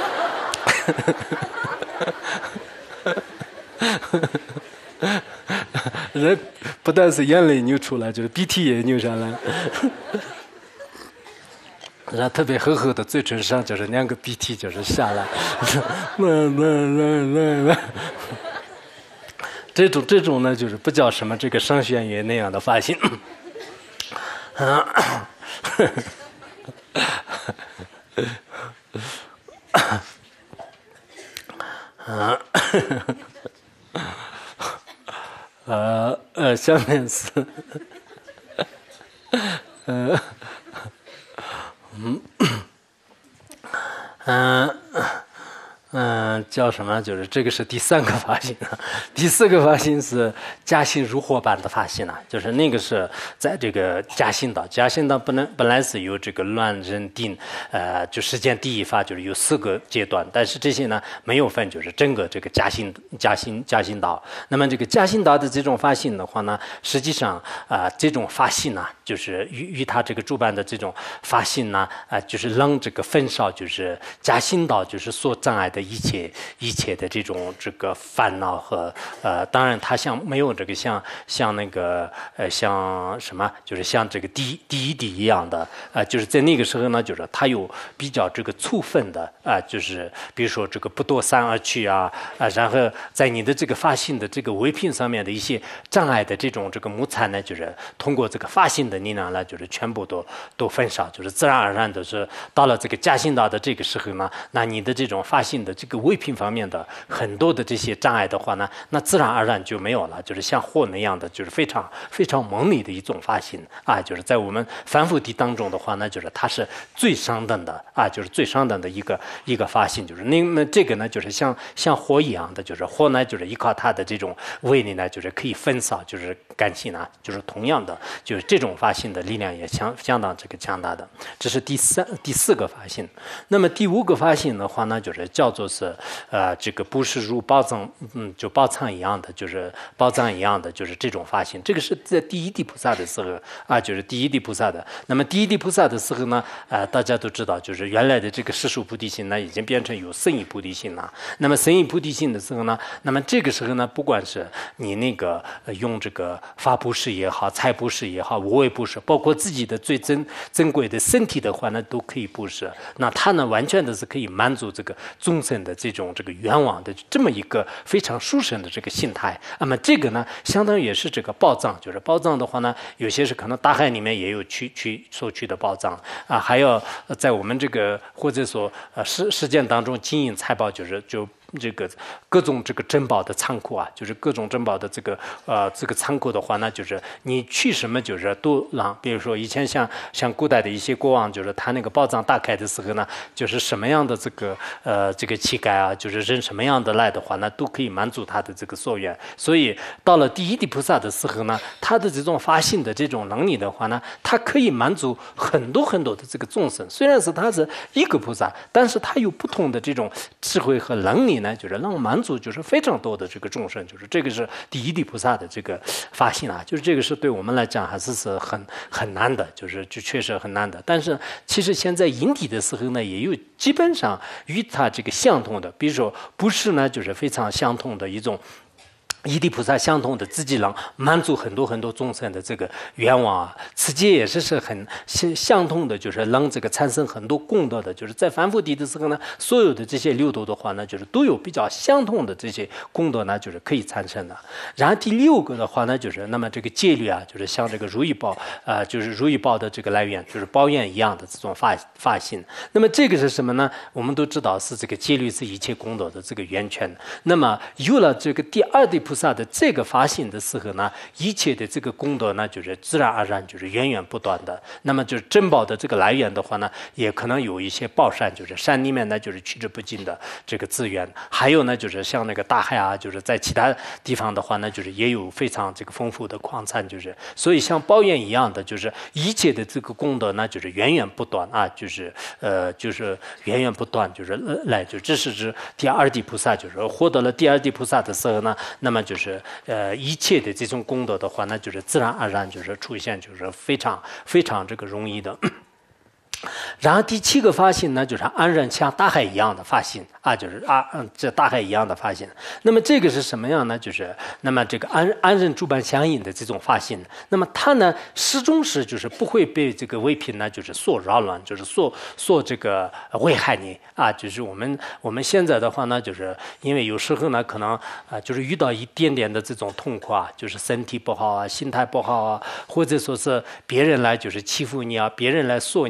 人不但是眼泪流出来，就是鼻涕也流下来然后特别厚厚的嘴唇上就是两个鼻涕就是下来这种这种呢就是不叫什么这个上轩辕那样的发心呃呃呃，下面是，呃，嗯，嗯。嗯，叫什么？就是这个是第三个发心啊，第四个发心是嘉兴如火般的发心啊，就是那个是在这个嘉兴岛，嘉兴岛本来本来是有这个乱人定，呃，就时间第一发就是有四个阶段，但是这些呢没有分，就是整个这个嘉兴嘉兴嘉兴岛。那么这个嘉兴岛的这种发心的话呢，实际上啊、呃，这种发心呢，就是与与他这个主办的这种发心呢，啊、呃，就是让这个分少，就是嘉兴岛就是所障碍的。一切一切的这种这个烦恼和呃，当然它像没有这个像像那个呃像什么，就是像这个第第一滴一样的啊、呃，就是在那个时候呢，就是它有比较这个粗分的啊、呃，就是比如说这个不堕三而去啊啊，然后在你的这个发心的这个唯品上面的一些障碍的这种这个木残呢，就是通过这个发心的力量呢，就是全部都都分少，就是自然而然的是到了这个嘉兴岛的这个时候呢，那你的这种发心的这个唯品方面的很多的这些障碍的话呢，那自然而然就没有了，就是像火那样的，就是非常非常猛烈的一种发心啊，就是在我们凡夫地当中的话呢，就是它是最上等的啊，就是最上等的一个一个发心，就是那么这个呢，就是像像火一样的，就是火呢，就是依靠它的这种威力呢，就是可以分散，就是感情呢，就是同样的，就是这种发心的力量也相相当这个强大的，这是第三第四个发心。那么第五个发心的话呢，就是叫做是呃这个不是如宝藏，嗯，就宝藏一样的，就是宝藏一样的，就是这种发心。这个是在第一地菩萨的时候啊，就是第一地菩萨的。那么第一地菩萨的时候呢，呃，大家都知道，就是原来的这个世俗菩提心呢，已经变成有圣意菩提心了。那么圣意菩提心的时候呢，那么这个时候呢，不管是你那个、呃、用这个法布施也好，财布施也好，无为布施，包括自己的最珍珍贵的身体的话呢，都可以布施。那它呢，完全的是可以满足这个众生的这种这个愿望的这么一个非常殊胜的这个心态。那么这个呢，相当于也是这个宝藏，就是宝藏的话呢，有些是可能大海里面也有去去所取的宝藏啊，还要在我们这个或者说呃实实践当中金银财宝，就是就。这个各种这个珍宝的仓库啊，就是各种珍宝的这个呃这个仓库的话呢，就是你去什么就是都让，比如说以前像像古代的一些国王，就是他那个宝藏打开的时候呢，就是什么样的这个呃这个乞丐啊，就是人什么样的来的话呢，都可以满足他的这个所愿。所以到了第一地菩萨的时候呢，他的这种发心的这种能力的话呢，他可以满足很多很多的这个众生。虽然是他是一个菩萨，但是他有不同的这种智慧和能力。就是让满足就是非常多的这个众生，就是这个是第一地菩萨的这个发心啊，就是这个是对我们来讲还是是很很难的，就是就确实很难的。但是其实现在引体的时候呢，也有基本上与它这个相同的，比如说不是呢，就是非常相同的一种。一地菩萨相同的自己能满足很多很多众生的这个愿望啊，此界也是是很相同的，就是让这个产生很多功德的。就是在凡夫地的时候呢，所有的这些六度的话呢，就是都有比较相同的这些功德呢，就是可以产生的。然后第六个的话呢，就是那么这个戒律啊，就是像这个如意宝啊、呃，就是如意宝的这个来源，就是宝愿一样的这种发发心。那么这个是什么呢？我们都知道是这个戒律是一切功德的这个源泉。那么有了这个第二地菩萨的这个发心的时候呢，一切的这个功德呢，就是自然而然就是源源不断的。那么就是珍宝的这个来源的话呢，也可能有一些宝山，就是山里面呢就是取之不尽的这个资源。还有呢，就是像那个大海啊，就是在其他地方的话呢，就是也有非常这个丰富的矿产，就是所以像宝源一样的，就是一切的这个功德呢，就是源源不断啊，就是呃就是源源不断，就是来就这是指第二地菩萨，就是获得了第二地菩萨的时候呢，那么就是呃一切的这种功德的话，那就是自然而然就是出现，就是非常非常这个容易的。然后第七个发心呢，就是安忍像大海一样的发心啊，就是啊，嗯，这大海一样的发心。那么这个是什么样呢？就是那么这个安安忍诸般相应的这种发心。那么它呢，始终是就是不会被这个唯品呢，就是所扰乱，就是所所这个危害你啊。就是我们我们现在的话呢，就是因为有时候呢，可能啊，就是遇到一点点的这种痛苦啊，就是身体不好啊，心态不好啊，或者说是别人来就是欺负你啊，别人来说你啊。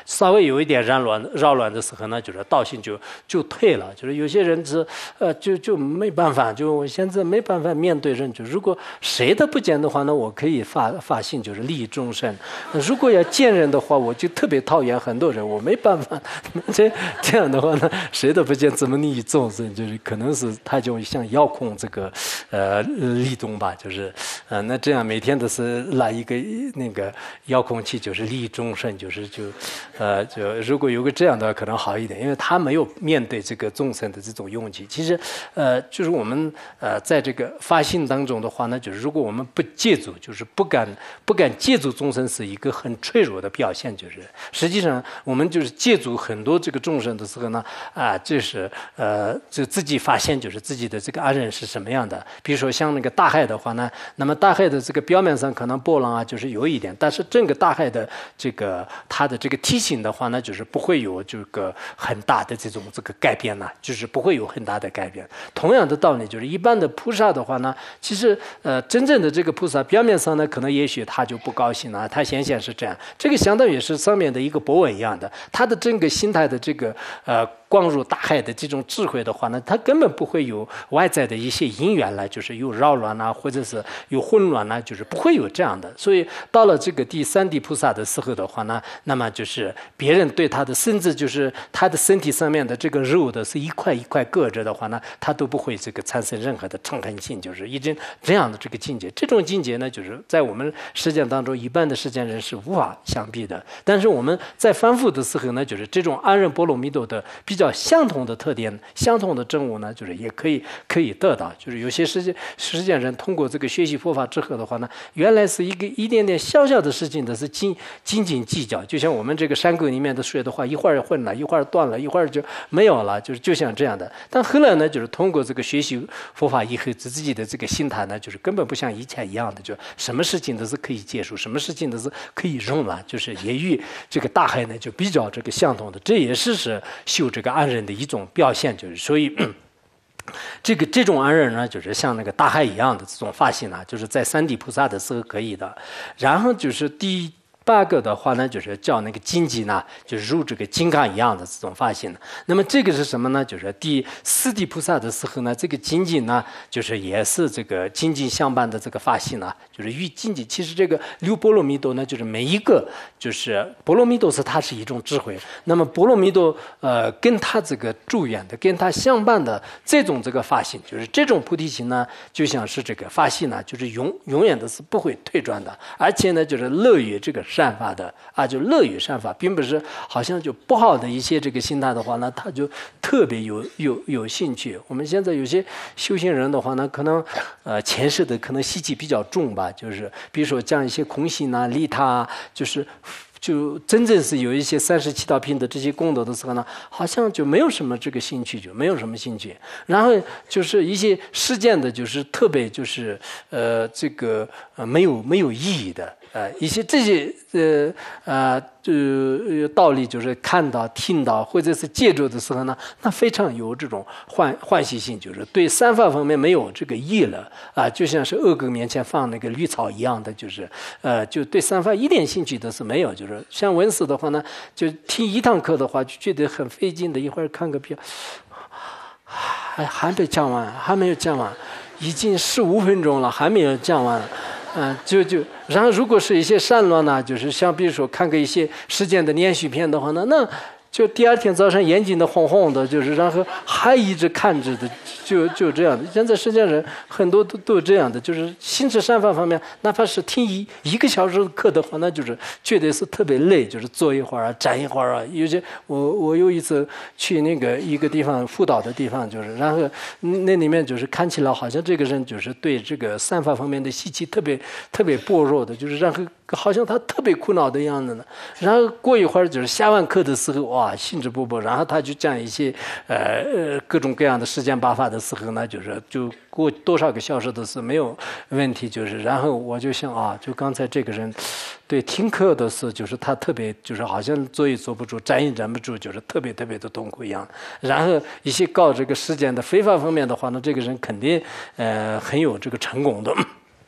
稍微有一点扰乱扰乱的时候呢，就是道性就就退了。就是有些人是呃就就没办法，就我现在没办法面对人，就如果谁都不见的话呢，我可以发发心就是利益众生。如果要见人的话，我就特别讨厌很多人，我没办法。这这样的话呢，谁都不见，怎么利益众生？就是可能是他就像遥控这个呃立冬吧，就是呃那这样每天都是来一个那个遥控器，就是利益众生，就是就呃就如果有个这样的可能好一点，因为他没有面对这个众生的这种勇气。其实呃就是我们呃在这个发心当中的话呢，就是如果我们不借助，就是不敢不敢借助众生，是一个很脆弱的表现。就是实际上我们就是借助很多这个众生的时候呢，啊，就是呃就自己发现就是自己的这个安忍是什么样的。比如说像那个大海的话呢，那么大海的这个表面上可能波浪啊就是有一点，但是整个大海的这个它的这个体型的话呢，就是不会有这个很大的这种这个改变呢，就是不会有很大的改变。同样的道理，就是一般的菩萨的话呢，其实呃真正的这个菩萨表面上呢，可能也许他就不高兴了，他显现是这样，这个相当于是上面的一个波纹一样的，他的整个心态的这个呃光入大海的这种智慧的话呢，它根本不会有外在的一些因缘来，就是有扰乱啊，或者是有混乱啊，就是不会有这样的。所以到了这个第三地菩萨的时候的话呢，那么就是别人对他的，甚至就是他的身体上面的这个肉的是一块一块硌着的话呢，他都不会这个产生任何的嗔恨心，就是一种这样的这个境界。这种境界呢，就是在我们实践当中，一般的实践人是无法相比的。但是我们在反复的时候呢，就是这种安忍波罗蜜多的比较相同的特点、相同的证悟呢，就是也可以可以得到。就是有些实践实践人通过这个学习佛法之后的话呢，原来是一个一点点小小的事情的是斤斤斤计较，就像我们这个山沟里面的水的话，一会儿混了，一会儿断了，一会儿就没有了，就是就像这样的。但后来呢，就是通过这个学习佛法以后，自己的这个心态呢，就是根本不像以前一样的，就什么事情都是可以接受，什么事情都是可以容了，就是也与这个大海呢就比较这个相同的。这也是是修这个安忍的一种表现，就是所以。这个这种安忍呢，就是像那个大海一样的这种发心呢，就是在三地菩萨的时候可以的。然后就是第八个的话呢，就是叫那个金鸡呢，就是如这个金刚一样的这种发心。那么这个是什么呢？就是第四地菩萨的时候呢，这个金鸡呢，就是也是这个金鸡相伴的这个发心呢，就是与金鸡。其实这个六波罗蜜多呢，就是每一个就是波罗蜜多是它是一种智慧。那么波罗蜜多呃跟它这个助缘的，跟它相伴的这种这个发心，就是这种菩提心呢，就像是这个发心呢，就是永永远的是不会退转的，而且呢，就是乐于这个善法的啊，就乐于善法，并不是好像就不好的一些这个心态的话呢，他就特别有有有兴趣。我们现在有些修行人的话呢，可能呃前世的可能习气比较重吧，就是比如说讲一些空性啊、利他啊，就是就真正是有一些三十七道品的这些功德的时候呢，好像就没有什么这个兴趣，就没有什么兴趣。然后就是一些实践的，就是特别就是呃这个呃没有没有意义的。呃，一些这些呃呃呃道理，就是看到、听到或者是借助的时候呢，那非常有这种欢欢喜心，就是对三法方面没有这个意了啊、呃，就像是恶狗面前放那个绿草一样的，就是呃，就对三法一点兴趣都是没有。就是像文思的话呢，就听一堂课的话，就觉得很费劲的，一会儿看个表，还还没讲完，还没有讲完，已经十五分钟了，还没有讲完。嗯，就就，然后如果是一些善乱呢，就是像比如说看个一些时间的连续片的话呢，那就第二天早上眼睛都红红的，就是然后还一直看着的，就就这样的。现在实际上人很多都都这样的，就是心持善法方面，哪怕是听一一个小时的课的话，那就是觉得是特别累，就是坐一会儿啊，站一会儿啊。有些我我有一次去那个一个地方辅导的地方，就是然后那里面就是看起来好像这个人就是对这个善法方面的习气特别特别薄弱的，就是然后好像他特别苦恼的样子呢。然后过一会儿就是下完课的时候，哇，兴致勃勃，然后他就讲一些呃呃各种各样的世间八法的时候呢，就是就过多少个小时都是没有问题，就是然后我就想啊，就刚才这个人对听课的是就是他特别就是好像坐也坐不住，站也站不住，就是特别特别的痛苦一样。然后一些搞这个世间的非法方面的话呢，这个人肯定呃很有这个成功的。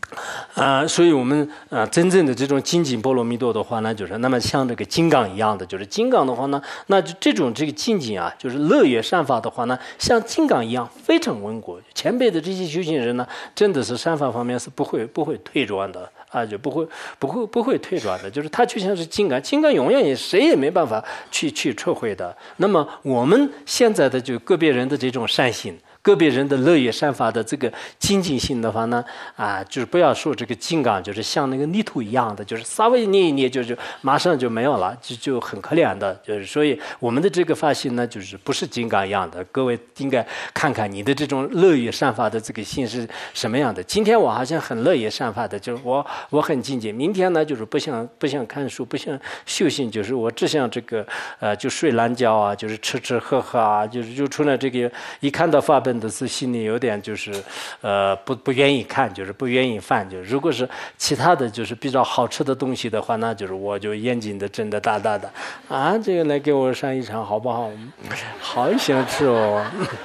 啊、呃，所以我们啊、呃，真正的这种精进波罗蜜多的话呢，就是那么像这个金刚一样的，就是金刚的话呢，那就这种这个精进啊，就是乐业善法的话呢，像金刚一样非常稳固。前辈的这些修行人呢，真的是善法方面是不会不会退转的啊，就不会不会不会退转的，就是他就像是金刚，金刚永远也谁也没办法去去撤回的。那么我们现在的就个别人的这种善行。个别人的乐业善法的这个精进性的话呢，啊，就是不要说这个金刚，就是像那个泥土一样的，就是稍微捏一捏就就马上就没有了，就就很可怜的。就是所以我们的这个发心呢，就是不是金刚一样的。各位应该看看你的这种乐业善法的这个心是什么样的。今天我好像很乐业善法的，就是我我很精进。明天呢，就是不想不想看书，不想修行，就是我只想这个呃，就睡懒觉啊，就是吃吃喝喝啊，就是就除了这个一看到法本。真的是心里有点就是，呃，不不愿意看，就是不愿意犯。就如果是其他的就是比较好吃的东西的话，那就是我就眼睛的睁得大大的，啊，这个来给我上一场好不好？好想吃哦。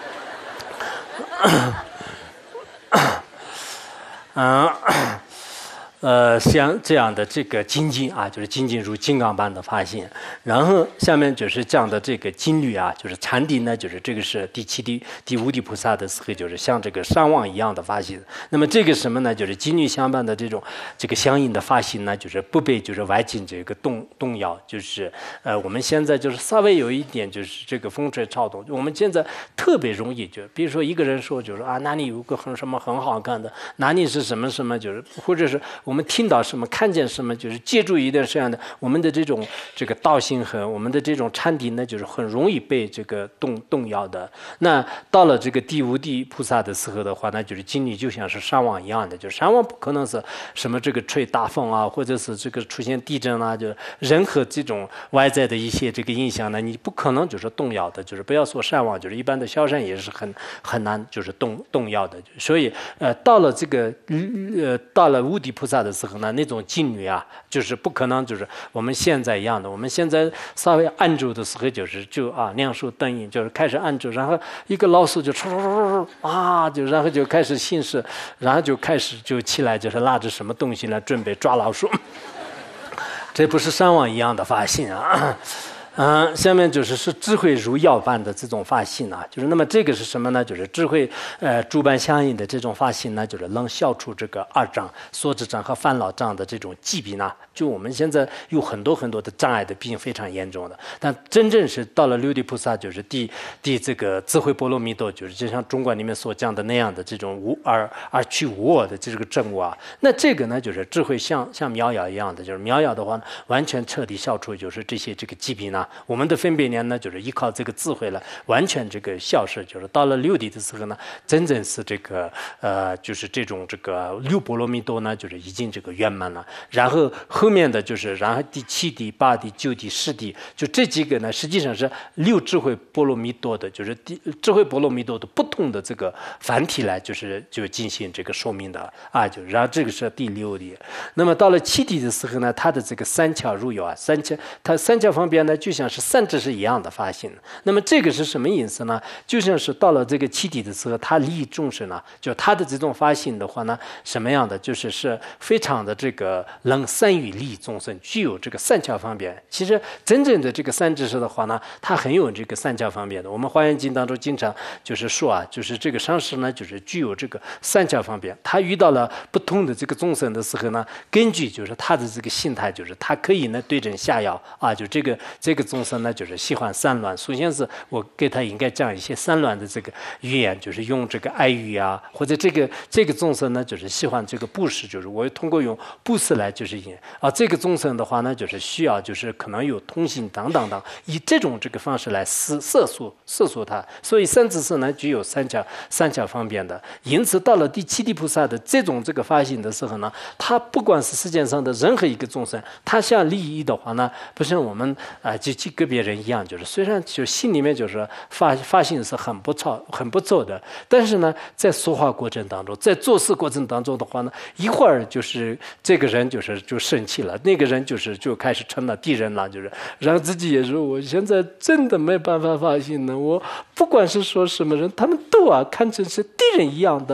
嗯。呃，像这样的这个精进啊，就是精进如金刚般的发心。然后下面就是这样的这个金律啊，就是禅定呢，就是这个是第七地、第五地菩萨的时候，就是像这个山王一样的发心。那么这个什么呢？就是金律相伴的这种这个相应的发心呢，就是不被就是外境这个动动摇。就是呃，我们现在就是稍微有一点就是这个风吹草动，我们现在特别容易就，比如说一个人说就是啊，哪里有个很什么很好看的，哪里是什么什么，就是或者是我。我们听到什么，看见什么，就是借助一点这样的，我们的这种这个道心和我们的这种禅定呢，就是很容易被这个动动摇的。那到了这个第五地菩萨的时候的话，那就是经历就像是山王一样的，就是山王不可能是什么这个吹大风啊，或者是这个出现地震啊，就任何这种外在的一些这个影响呢，你不可能就是动摇的。就是不要说山王，就是一般的小山也是很很难就是动动摇的。所以呃，到了这个呃到了五地菩萨的时候呢，那种静虑啊，就是不可能，就是我们现在一样的。我们现在稍微按住的时候，就是就啊，两手灯影，就是开始按住，然后一个老鼠就唰唰唰唰啊，就然后就开始行事，然后就开始就起来，就是拿着什么东西来准备抓老鼠。这不是山王一样的发心啊。嗯、呃，下面就是是智慧如药般的这种发心啊，就是那么这个是什么呢？就是智慧呃诸般相应的这种发心呢，就是能消除这个二障、所知障和烦恼障的这种疾病呢。就我们现在有很多很多的障碍的病非常严重的，但真正是到了六地菩萨，就是第第这个智慧波罗蜜多，就是就像中观里面所讲的那样的这种无而而去无我的这个证悟啊。那这个呢，就是智慧像像苗药一样的，就是苗药的话，完全彻底消除就是这些这个疾病呢。我们的分别念呢，就是依靠这个智慧了，完全这个消失。就是到了六地的时候呢，真正是这个呃，就是这种这个六波罗蜜多呢，就是已经这个圆满了。然后后面的就是，然后第七地、八地、九地、十地，就这几个呢，实际上是六智慧波罗蜜多的，就是第智慧波罗蜜多的不同的这个繁体来，就是就进行这个说明的啊。就然后这个是第六地。那么到了七地的时候呢，它的这个三巧如有啊，三巧它三巧方面呢，就像是三智是一样的发心。那么这个是什么意思呢？就像是到了这个七地的时候，它利益众生呢，就它的这种发心的话呢，什么样的就是是非常的这个能善于利益众生，具有这个三巧方面。其实真正的这个三智识的话呢，它很有这个三巧方面的。我们华严经当中经常就是说啊，就是这个上师呢，就是具有这个三巧方面。他遇到了不同的这个众生的时候呢，根据就是他的这个心态，就是他可以呢对症下药啊，就这个这个众生呢，就是喜欢散乱。首先是我给他应该讲一些散乱的这个语言，就是用这个爱语啊，或者这个这个众生呢，就是喜欢这个布施，就是我通过用布施来就是引啊，这个众生的话呢，就是需要就是可能有通信等等等，以这种这个方式来色色素色素它。所以三智识呢具有三巧三巧方便的。因此到了第七地菩萨的这种这个发心的时候呢，他不管是世界上的任何一个众生，他想利益的话呢，不像我们啊、呃、就就个别人一样，就是虽然就心里面就是发发心是很不错很不错的，但是呢，在说话过程当中，在做事过程当中的话呢，一会儿就是这个人就是就生气了，那个人就是就开始成了敌人了，就是让自己也说我现在真的没办法发心呢，我不管是说什么人，他们都啊看成是敌人一样的。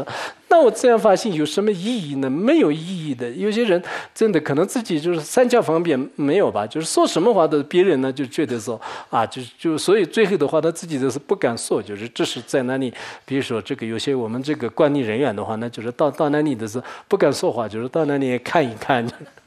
那我这样发心有什么意义呢？没有意义的。有些人真的可能自己就是三教方便没有吧，就是说什么话的别人呢就觉得说啊，就就所以最后的话他自己都是不敢说，就是这是在那里，比如说这个有些我们这个管理人员的话，那就是到到那里的是不敢说话，就是到那里看一看。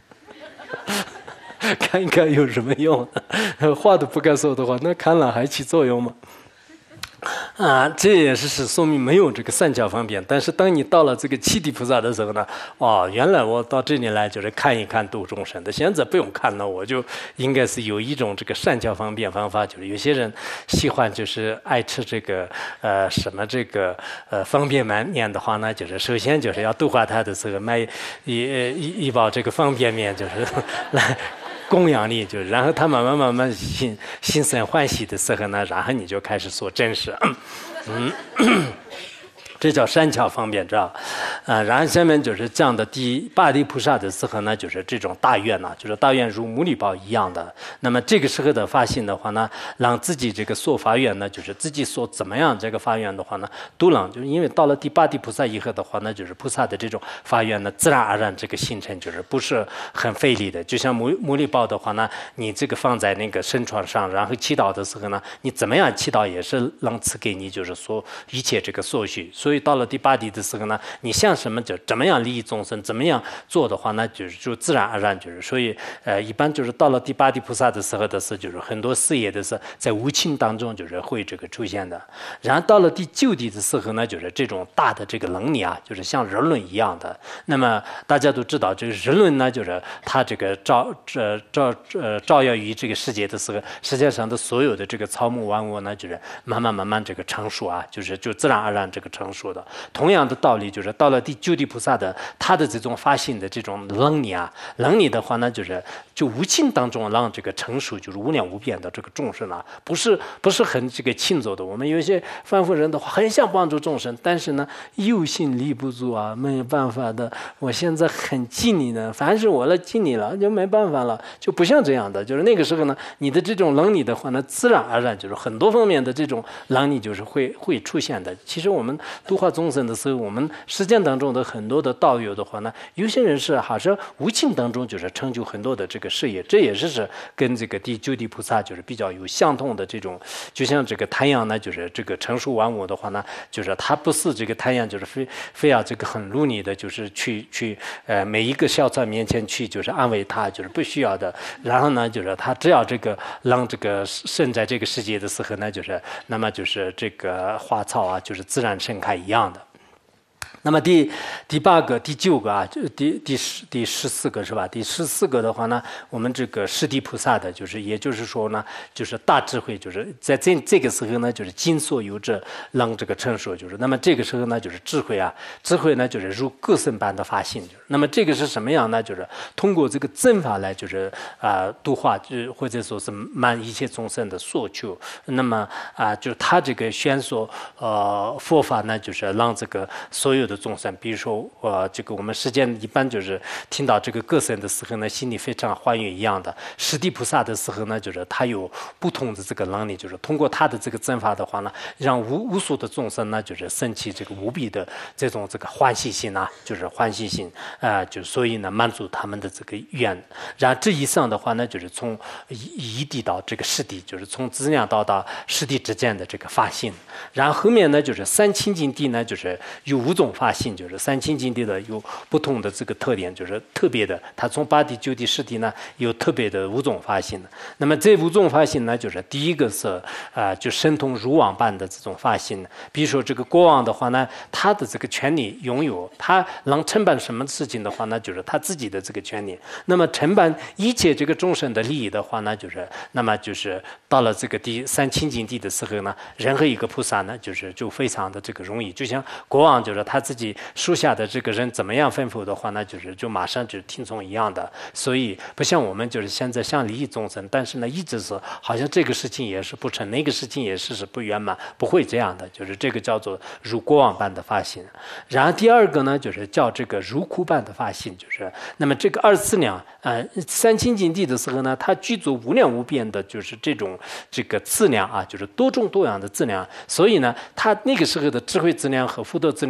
看一看有什么用？话都不敢说的话，那看了还起作用吗？啊，这也是是说明没有这个三教方便。但是当你到了这个七地菩萨的时候呢，哇，原来我到这里来就是看一看度众生的，现在不用看了，我就应该是有一种这个三教方便方法。就是有些人喜欢就是爱吃这个呃什么这个呃方便面的话呢，就是首先就是要度化他的时候买一一一包这个方便面，就是来。供养力，就是然后他慢慢慢慢心心生欢喜的时候呢，然后你就开始说真实，嗯，这叫三巧方便，知道？啊，然后下面就是讲的第八地菩萨的时候呢，就是这种大愿呐，就是大愿如母女宝一样的。那么这个时候的发心的话呢，让自己这个说发愿呢，就是自己说怎么样这个发愿的话呢，都能就是因为到了第八地菩萨以后的话呢，就是菩萨的这种发愿呢，自然而然这个形成就是不是很费力的。就像母母女宝的话呢，你这个放在那个身床上，然后祈祷的时候呢，你怎么样祈祷也是能赐给你就是说一切这个所需。所以到了第八地的时候呢，你像什么就怎么样利益众生，怎么样做的话呢，就是就自然而然就是，所以呃，一般就是到了第八地菩萨的时候的是，就是很多事业的是在无情当中就是会这个出现的。然后到了第九地的时候呢，就是这种大的这个能力啊，就是像人伦一样的。那么大家都知道，这个人伦呢，就是它这个照呃照呃照耀于这个世界的时候，世界上的所有的这个草木万物呢，就是慢慢慢慢这个成熟啊，就是就自然而然这个成熟的。同样的道理，就是到了第九地菩萨的他的这种发心的这种能力啊，能力的话呢，就是就无尽当中让这个成熟，就是无量无边的这个众生啊，不是不是很这个轻走的。我们有一些凡夫人的话，很想帮助众生，但是呢，有心力不足啊，没有办法的。我现在很尽力呢，凡是我来尽力了，就没办法了，就不像这样的。就是那个时候呢，你的这种能力的话呢，自然而然就是很多方面的这种能力就是会会出现的。其实我们度化众生的时候，我们实践当中的很多的道友的话呢，有些人是好像无情当中就是成就很多的这个事业，这也是是跟这个第九地菩萨就是比较有相同的这种，就像这个太阳呢，就是这个成熟万物的话呢，就是它不是这个太阳就是非非要这个很努力的，就是去去呃每一个小草面前去就是安慰它，就是不需要的。然后呢，就是它只要这个让这个生在这个世界的时候呢，就是那么就是这个花草啊，就是自然盛开一样的。那么第第八个、第九个啊，就第第十第十四个是吧？第十四个的话呢，我们这个十地菩萨的，就是也就是说呢，就是大智慧，就是在这这个时候呢，就是今所有者让这个成熟，就是那么这个时候呢，就是智慧啊，智慧呢就是如歌声般的发心，就是那么这个是什么样呢？就是通过这个正法来，就是啊、呃、度化，就或者说是满一切众生的所求。那么啊、呃，就是他这个宣说呃佛法呢，就是让这个所有的众生，比如说呃，这个我们实践一般就是听到这个歌声的时候呢，心里非常欢悦一样的。十地菩萨的时候呢，就是他有不同的这个能力，就是通过他的这个正法的话呢，让无无数的众生呢，就是升起这个无比的这种这个欢喜心啊，就是欢喜心啊、呃，就所以呢满足他们的这个愿。然后这以上的话呢，就是从一一地到这个十地，就是从资粮道到十地之间的这个发心。然后后面呢，就是三清净地呢，就是有五种发心，就是三清净地的有不同的这个特点，就是特别的，它从八地、九地、十地呢有特别的五种发心。那么这五种发心呢，就是第一个是啊、呃，就神通如王般的这种发心。比如说这个国王的话呢，他的这个权利拥有，他能承办什么事情的话呢，就是他自己的这个权利。那么承办一切这个众生的利益的话呢，就是那么就是到了这个第三清净地的时候呢，任何一个菩萨呢，就是就非常的这个容易，就像国王就是他自己属下的这个人怎么样吩咐的话呢，就是就马上就是听从一样的。所以不像我们就是现在想利益众生，但是呢一直是好像这个事情也是不成，那个事情也是是不圆满，不会这样的，就是这个叫做如国王般的发心。然后第二个呢，就是叫这个如苦般的发心，就是那么这个二四量呃三清净地的时候呢，它具足无量无边的就是这种这个资粮啊，就是多种多样的资粮。所以呢，它那个时候的智慧资粮和福德资粮都是一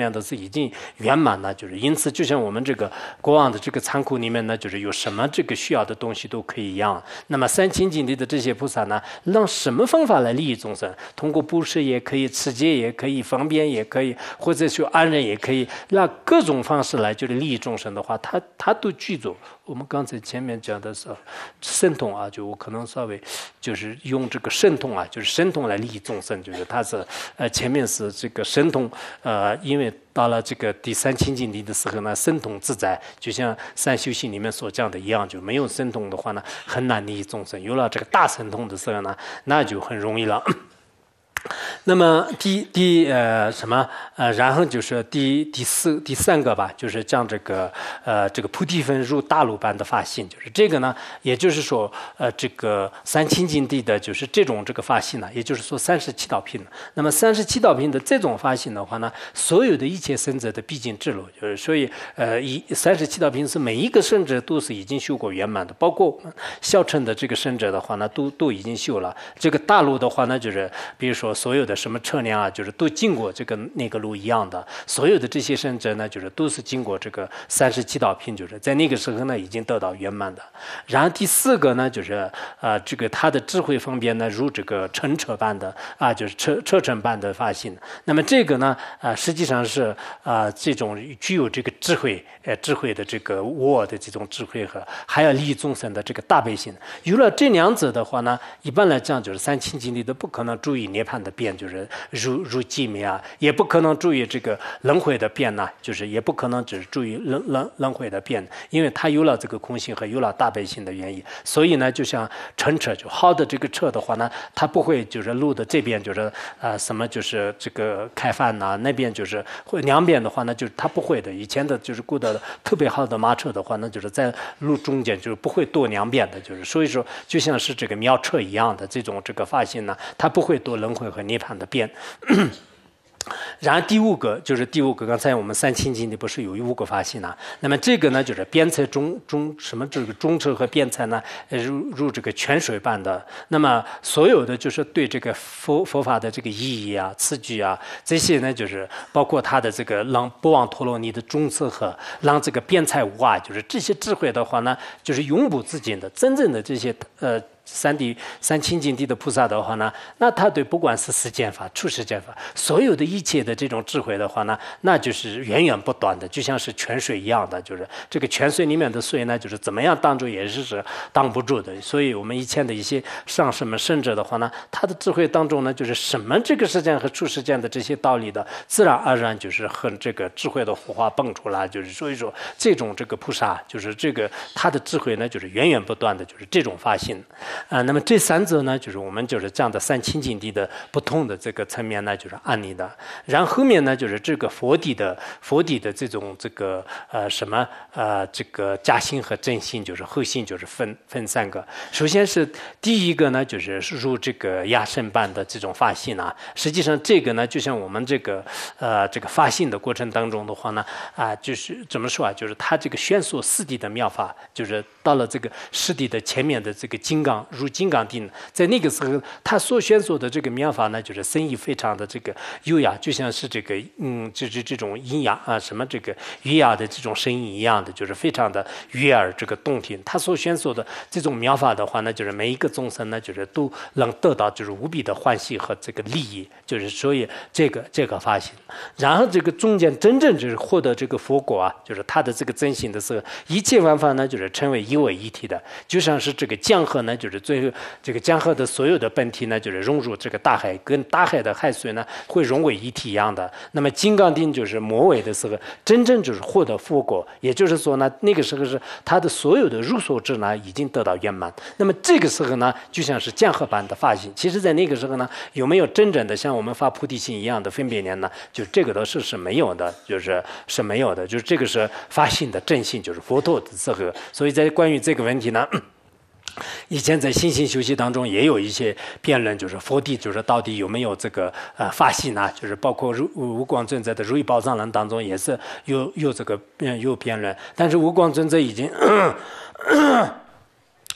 已经圆满了，就是因此就像我们这个国王的这个仓库里面呢，就是有什么这个需要的东西都可以一样。那么三清净地的这些菩萨呢，让什么方法来利益众生？通过布施也可以，持戒也可以，方便也可以，或者说安忍也可以，让各种方式来就是利益众生的话，他他都具足。我们刚才前面讲的是神通啊，就我可能稍微就是用这个神通啊，就是神通来利益众生，就是他是呃前面是这个神通呃，因为到了这个第三清净地的时候呢，神通自在，就像三修行里面所讲的一样，就没有神通的话呢，很难利益众生；有了这个大神通的时候呢，那就很容易了。那么第第呃什么呃，然后就是第第四第三个吧，就是将这个呃这个菩提分入大陆般的发心，就是这个呢，也就是说呃这个三清净地的就是这种这个发心呢，也就是说三十七道品。那么三十七道品的这种发心的话呢，所有的一切生者的必经之路，就是所以呃一三十七道品是每一个生者都是已经修过圆满的，包括我们小乘的这个生者的话呢，都都已经修了。这个大陆的话呢，就是比如说所有的什么车辆啊，就是都经过这个那个路一样的。所有的这些圣者呢，就是都是经过这个三十七道品，就是在那个时候呢，已经得到圆满的。然后第四个呢，就是呃，这个他的智慧方面呢，如这个乘车般的啊，就是车车乘般的发心。那么这个呢，啊，实际上是啊，这种具有这个智慧，呃，智慧的这个我的这种智慧和还要利益众生的这个大悲心。有了这两者的话呢，一般来讲就是三清净地都不可能注意涅槃的变，就是如如寂灭啊，也不可能注意这个轮回的变呢、啊，就是也不可能只注意轮轮轮回的变，因为他有了这个空性和有了大悲心的原因，所以呢，就像乘车就好的这个车的话呢，它不会就是路的这边就是呃什么就是这个开饭呐、啊，那边就是会两边的话呢，就是它不会的。以前的就是雇的特别好的马车的话呢，就是在路中间就是不会多两边的，就是所以说就像是这个苗车一样的这种这个发心呢，它不会多轮回和涅槃的变。然后第五个就是第五个，刚才我们三清净的不是有五个发心呢？那么这个呢，就是边财中中什么这个中车和边财呢，入入这个泉水般的。那么所有的就是对这个佛佛法的这个意义啊、次句啊这些呢，就是包括他的这个让不忘陀罗尼的中车和让这个边财无啊，就是这些智慧的话呢，就是永不自尽的，真正的这些呃。三地三清净地的菩萨的话呢，那他对不管是世间法、出世间法，所有的一切的这种智慧的话呢，那就是源源不断的，就像是泉水一样的，就是这个泉水里面的水呢，就是怎么样挡住也是是挡不住的。所以我们以前的一些上什么圣者的话呢，他的智慧当中呢，就是什么这个世间和出世间的这些道理的，自然而然就是很这个智慧的火花蹦出来，就是所以说这种这个菩萨，就是这个他的智慧呢，就是源源不断的，就是这种发心。啊、呃，那么这三者呢，就是我们就是这样的三清净地的不同的这个层面呢，就是案例的。然后后面呢，就是这个佛地的佛地的这种这个呃什么呃这个假心和真心，就是后心就是分分三个。首先是第一个呢，就是入这个亚圣般的这种发心啊。实际上这个呢，就像我们这个呃这个发心的过程当中的话呢，啊、呃，就是怎么说啊，就是他这个宣说四谛的妙法，就是到了这个四谛的前面的这个金刚。入金刚定，在那个时候，他所宣说的这个妙法呢，就是声音非常的这个优雅，就像是这个嗯，就是这种阴雅啊，什么这个悦雅的这种声音一样的，就是非常的悦耳，这个动听。他所宣说的这种妙法的话呢，就是每一个众生呢，就是都能得到就是无比的欢喜和这个利益，就是所以这个这个发心。然后这个中间真正就是获得这个佛果啊，就是他的这个真心的时候，一切万法呢，就是成为一为一体的，就像是这个江河呢，就是。最后，这个江河的所有的本体呢，就是融入这个大海，跟大海的海水呢，会融为一体一样的。那么金刚定就是末尾的时候，真正就是获得佛果，也就是说呢，那个时候是他的所有的入所智呢，已经得到圆满。那么这个时候呢，就像是江河般的发心。其实，在那个时候呢，有没有真正的像我们发菩提心一样的分别念呢？就这个都是是没有的，就是是没有的，就是这个是发心的正性，就是佛陀的时候。所以在关于这个问题呢。以前在心性修习当中也有一些辩论，就是佛地就是到底有没有这个呃发心呢？就是包括如无光尊者的《如意宝藏论》当中也是有有这个有辩论，但是无光尊者已经。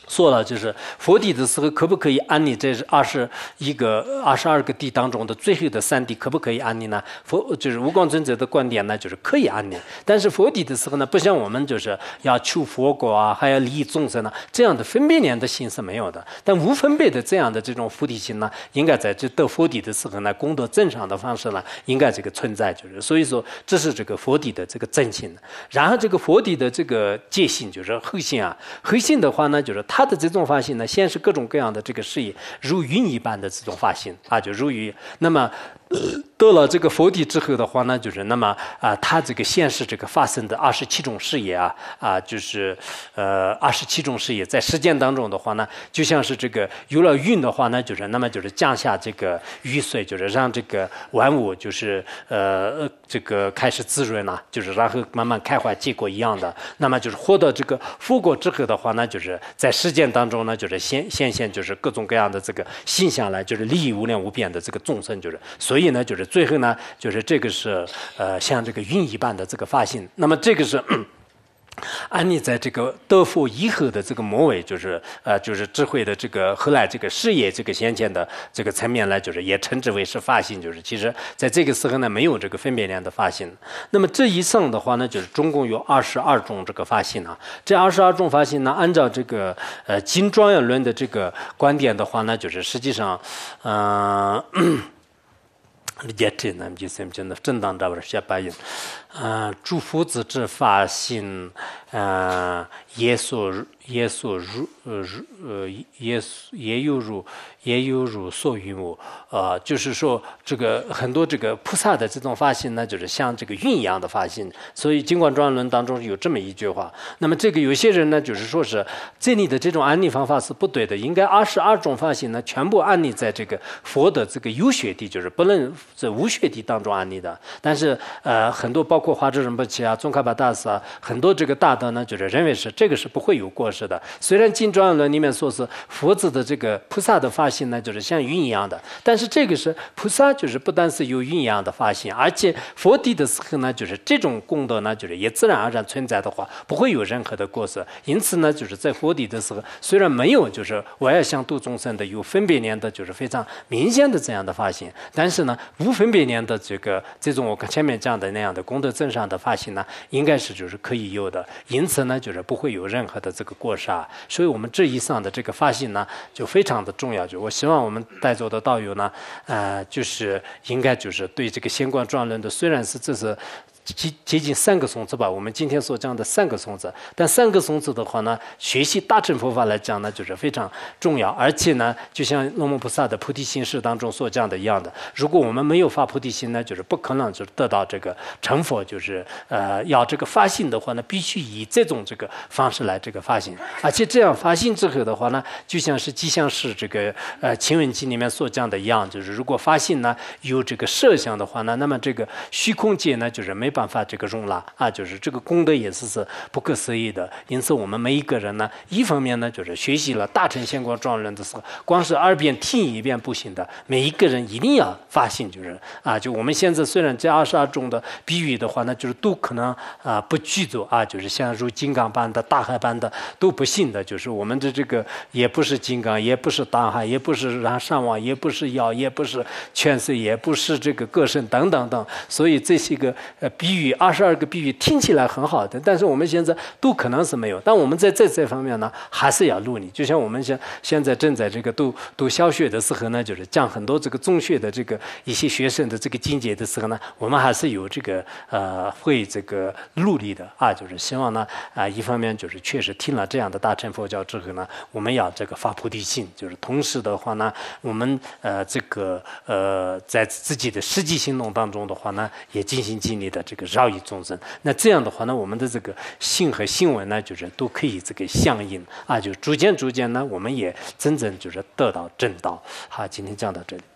说了，就是佛地的时候，可不可以安立这二十一个、二十二个地当中的最后的三地，可不可以安立呢？佛就是无光尊者的观点呢，就是可以安立。但是佛地的时候呢，不像我们就是要求佛果啊，还要利益众生呢，这样的分别念的心是没有的。但无分别的这样的这种菩提心呢，应该在这得佛地的时候呢，功德正常的方式呢，应该这个存在，就是所以说这是这个佛地的这个真心。然后这个佛地的这个戒心就是后心啊，后心的话呢，就是它的这种发心呢，先是各种各样的这个事业，如云一般的这种发心啊，就如云。那么得了这个佛地之后的话呢，就是那么啊，它这个现世这个发生的二十七种事业啊啊，就是呃二十七种事业，在实践当中的话呢，就像是这个有了云的话呢，就是那么就是降下这个雨水，就是让这个万物就是呃这个开始滋润了，就是然后慢慢开花结果一样的。那么就是获得这个佛果之后的话呢，就是在实践当中呢，就是显显现就是各种各样的这个现象来，就是利益无量无边的这个众生，就是所以呢，就是最后呢，就是这个是呃像这个云一般的这个发心。那么这个是。安立在这个得佛以后的这个末尾，就是呃，就是智慧的这个后来这个事业这个显现的这个层面来，就是也称之为是发心，就是其实在这个时候呢，没有这个分别念的发心。那么这一上的话呢，就是总共有二十二种这个发心啊。这二十二种发心呢，按照这个呃经庄严论的这个观点的话呢，就是实际上，嗯、呃。也这呢，就是真的正当这不是下半音，呃，诸佛子之发心，呃，也所也所如呃呃也也有如也有如所云无，呃，就是说这个很多这个菩萨的这种发心呢，就是像这个云一样的发心。所以《经观庄严论》当中有这么一句话。那么这个有些人呢，就是说是这里的这种安立方法是不对的，应该二十二种发心呢，全部安立在这个佛的这个有学地，就是不能在无学地当中安立的。但是呃，很多包括华智仁波切啊、宗喀巴大师啊，很多这个大德呢，就是认为是这个是不会有过失的。虽然《经庄严论》里面说是佛子的这个菩萨的发心呢，就是像云一样的，但是这个是菩萨，就是不但是有云一样的发心，而且佛地的时候呢，就是这种功德呢，就是也自然而然存在的话，不会有任何的过失。因此呢，就是在佛地的时候，虽然没有就是我要想度众生的有分别念的，就是非常明显的这样的发心，但是呢，无分别念的这个这种我前面讲的那样的功德正上的发心呢，应该是就是可以有的。因此呢，就是不会有任何的这个过失啊。所以我们这以上的这个发心呢，就非常的重要。就我希望我们在座的道友呢，呃，就是应该就是对这个仙观庄严论的，虽然是这是接接近三个松子吧，我们今天所讲的三个松子，但三个松子的话呢，学习大乘佛法来讲呢，就是非常重要。而且呢，就像龙门菩萨的菩提心事当中所讲的一样的，如果我们没有发菩提心呢，就是不可能就得到这个成佛。就是呃，要这个发心的话呢，必须以这种这个方式来这个发心。而且这样发心之后的话呢，就像是吉祥寺这个呃清文经里面所讲的一样，就是如果发心呢有这个设想的话呢，那么这个虚空界呢就是没办法这个容纳啊，就是这个功德也是是不可思议的。因此我们每一个人呢，一方面呢就是学习了大乘仙观庄严论的时候，光是耳边听一遍不行的，每一个人一定要发心，就是啊，就我们现在虽然这二十二种的比喻的话呢，就是都可能啊不具足啊，就是像如金刚般的、大海般的都不信的，就是我们的这个也不是金刚，也不是大海，也不是然上网，也不是药，也不是泉水，也不是这个歌声等等等。所以这些个呃比喻二十二个比喻听起来很好的，但是我们现在都可能是没有。但我们在这这方面呢，还是要努力。就像我们现现在正在这个读读小学的时候呢，就是讲很多这个中学的这个一些学生的这个境界的时候呢，我们还是有这个呃会这个努力的啊，就是希望呢啊、呃、一方面就是确实听了这样的大乘佛教之后呢，我们要这个发菩提心，就是同时的话呢，我们呃这个呃在自己的实际行动当中的话呢，也尽心尽力的这个饶益众生。那这样的话呢，我们的这个心和行为呢，就是都可以这个相应啊，就逐渐逐渐呢，我们也真正就是得到正道。好，今天讲到这里。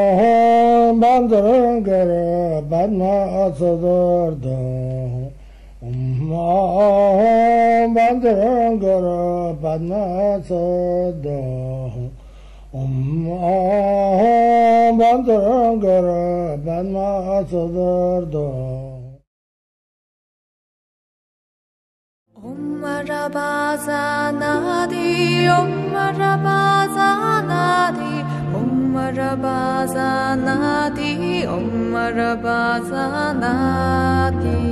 Bandar gara bana azadar da Om Bandhangara Padmasada Om Bandhangara Padmasada Om Rabaza Nadi Om Rabaza Nadi Om Rabaza Nadi Om Rabaza Nadi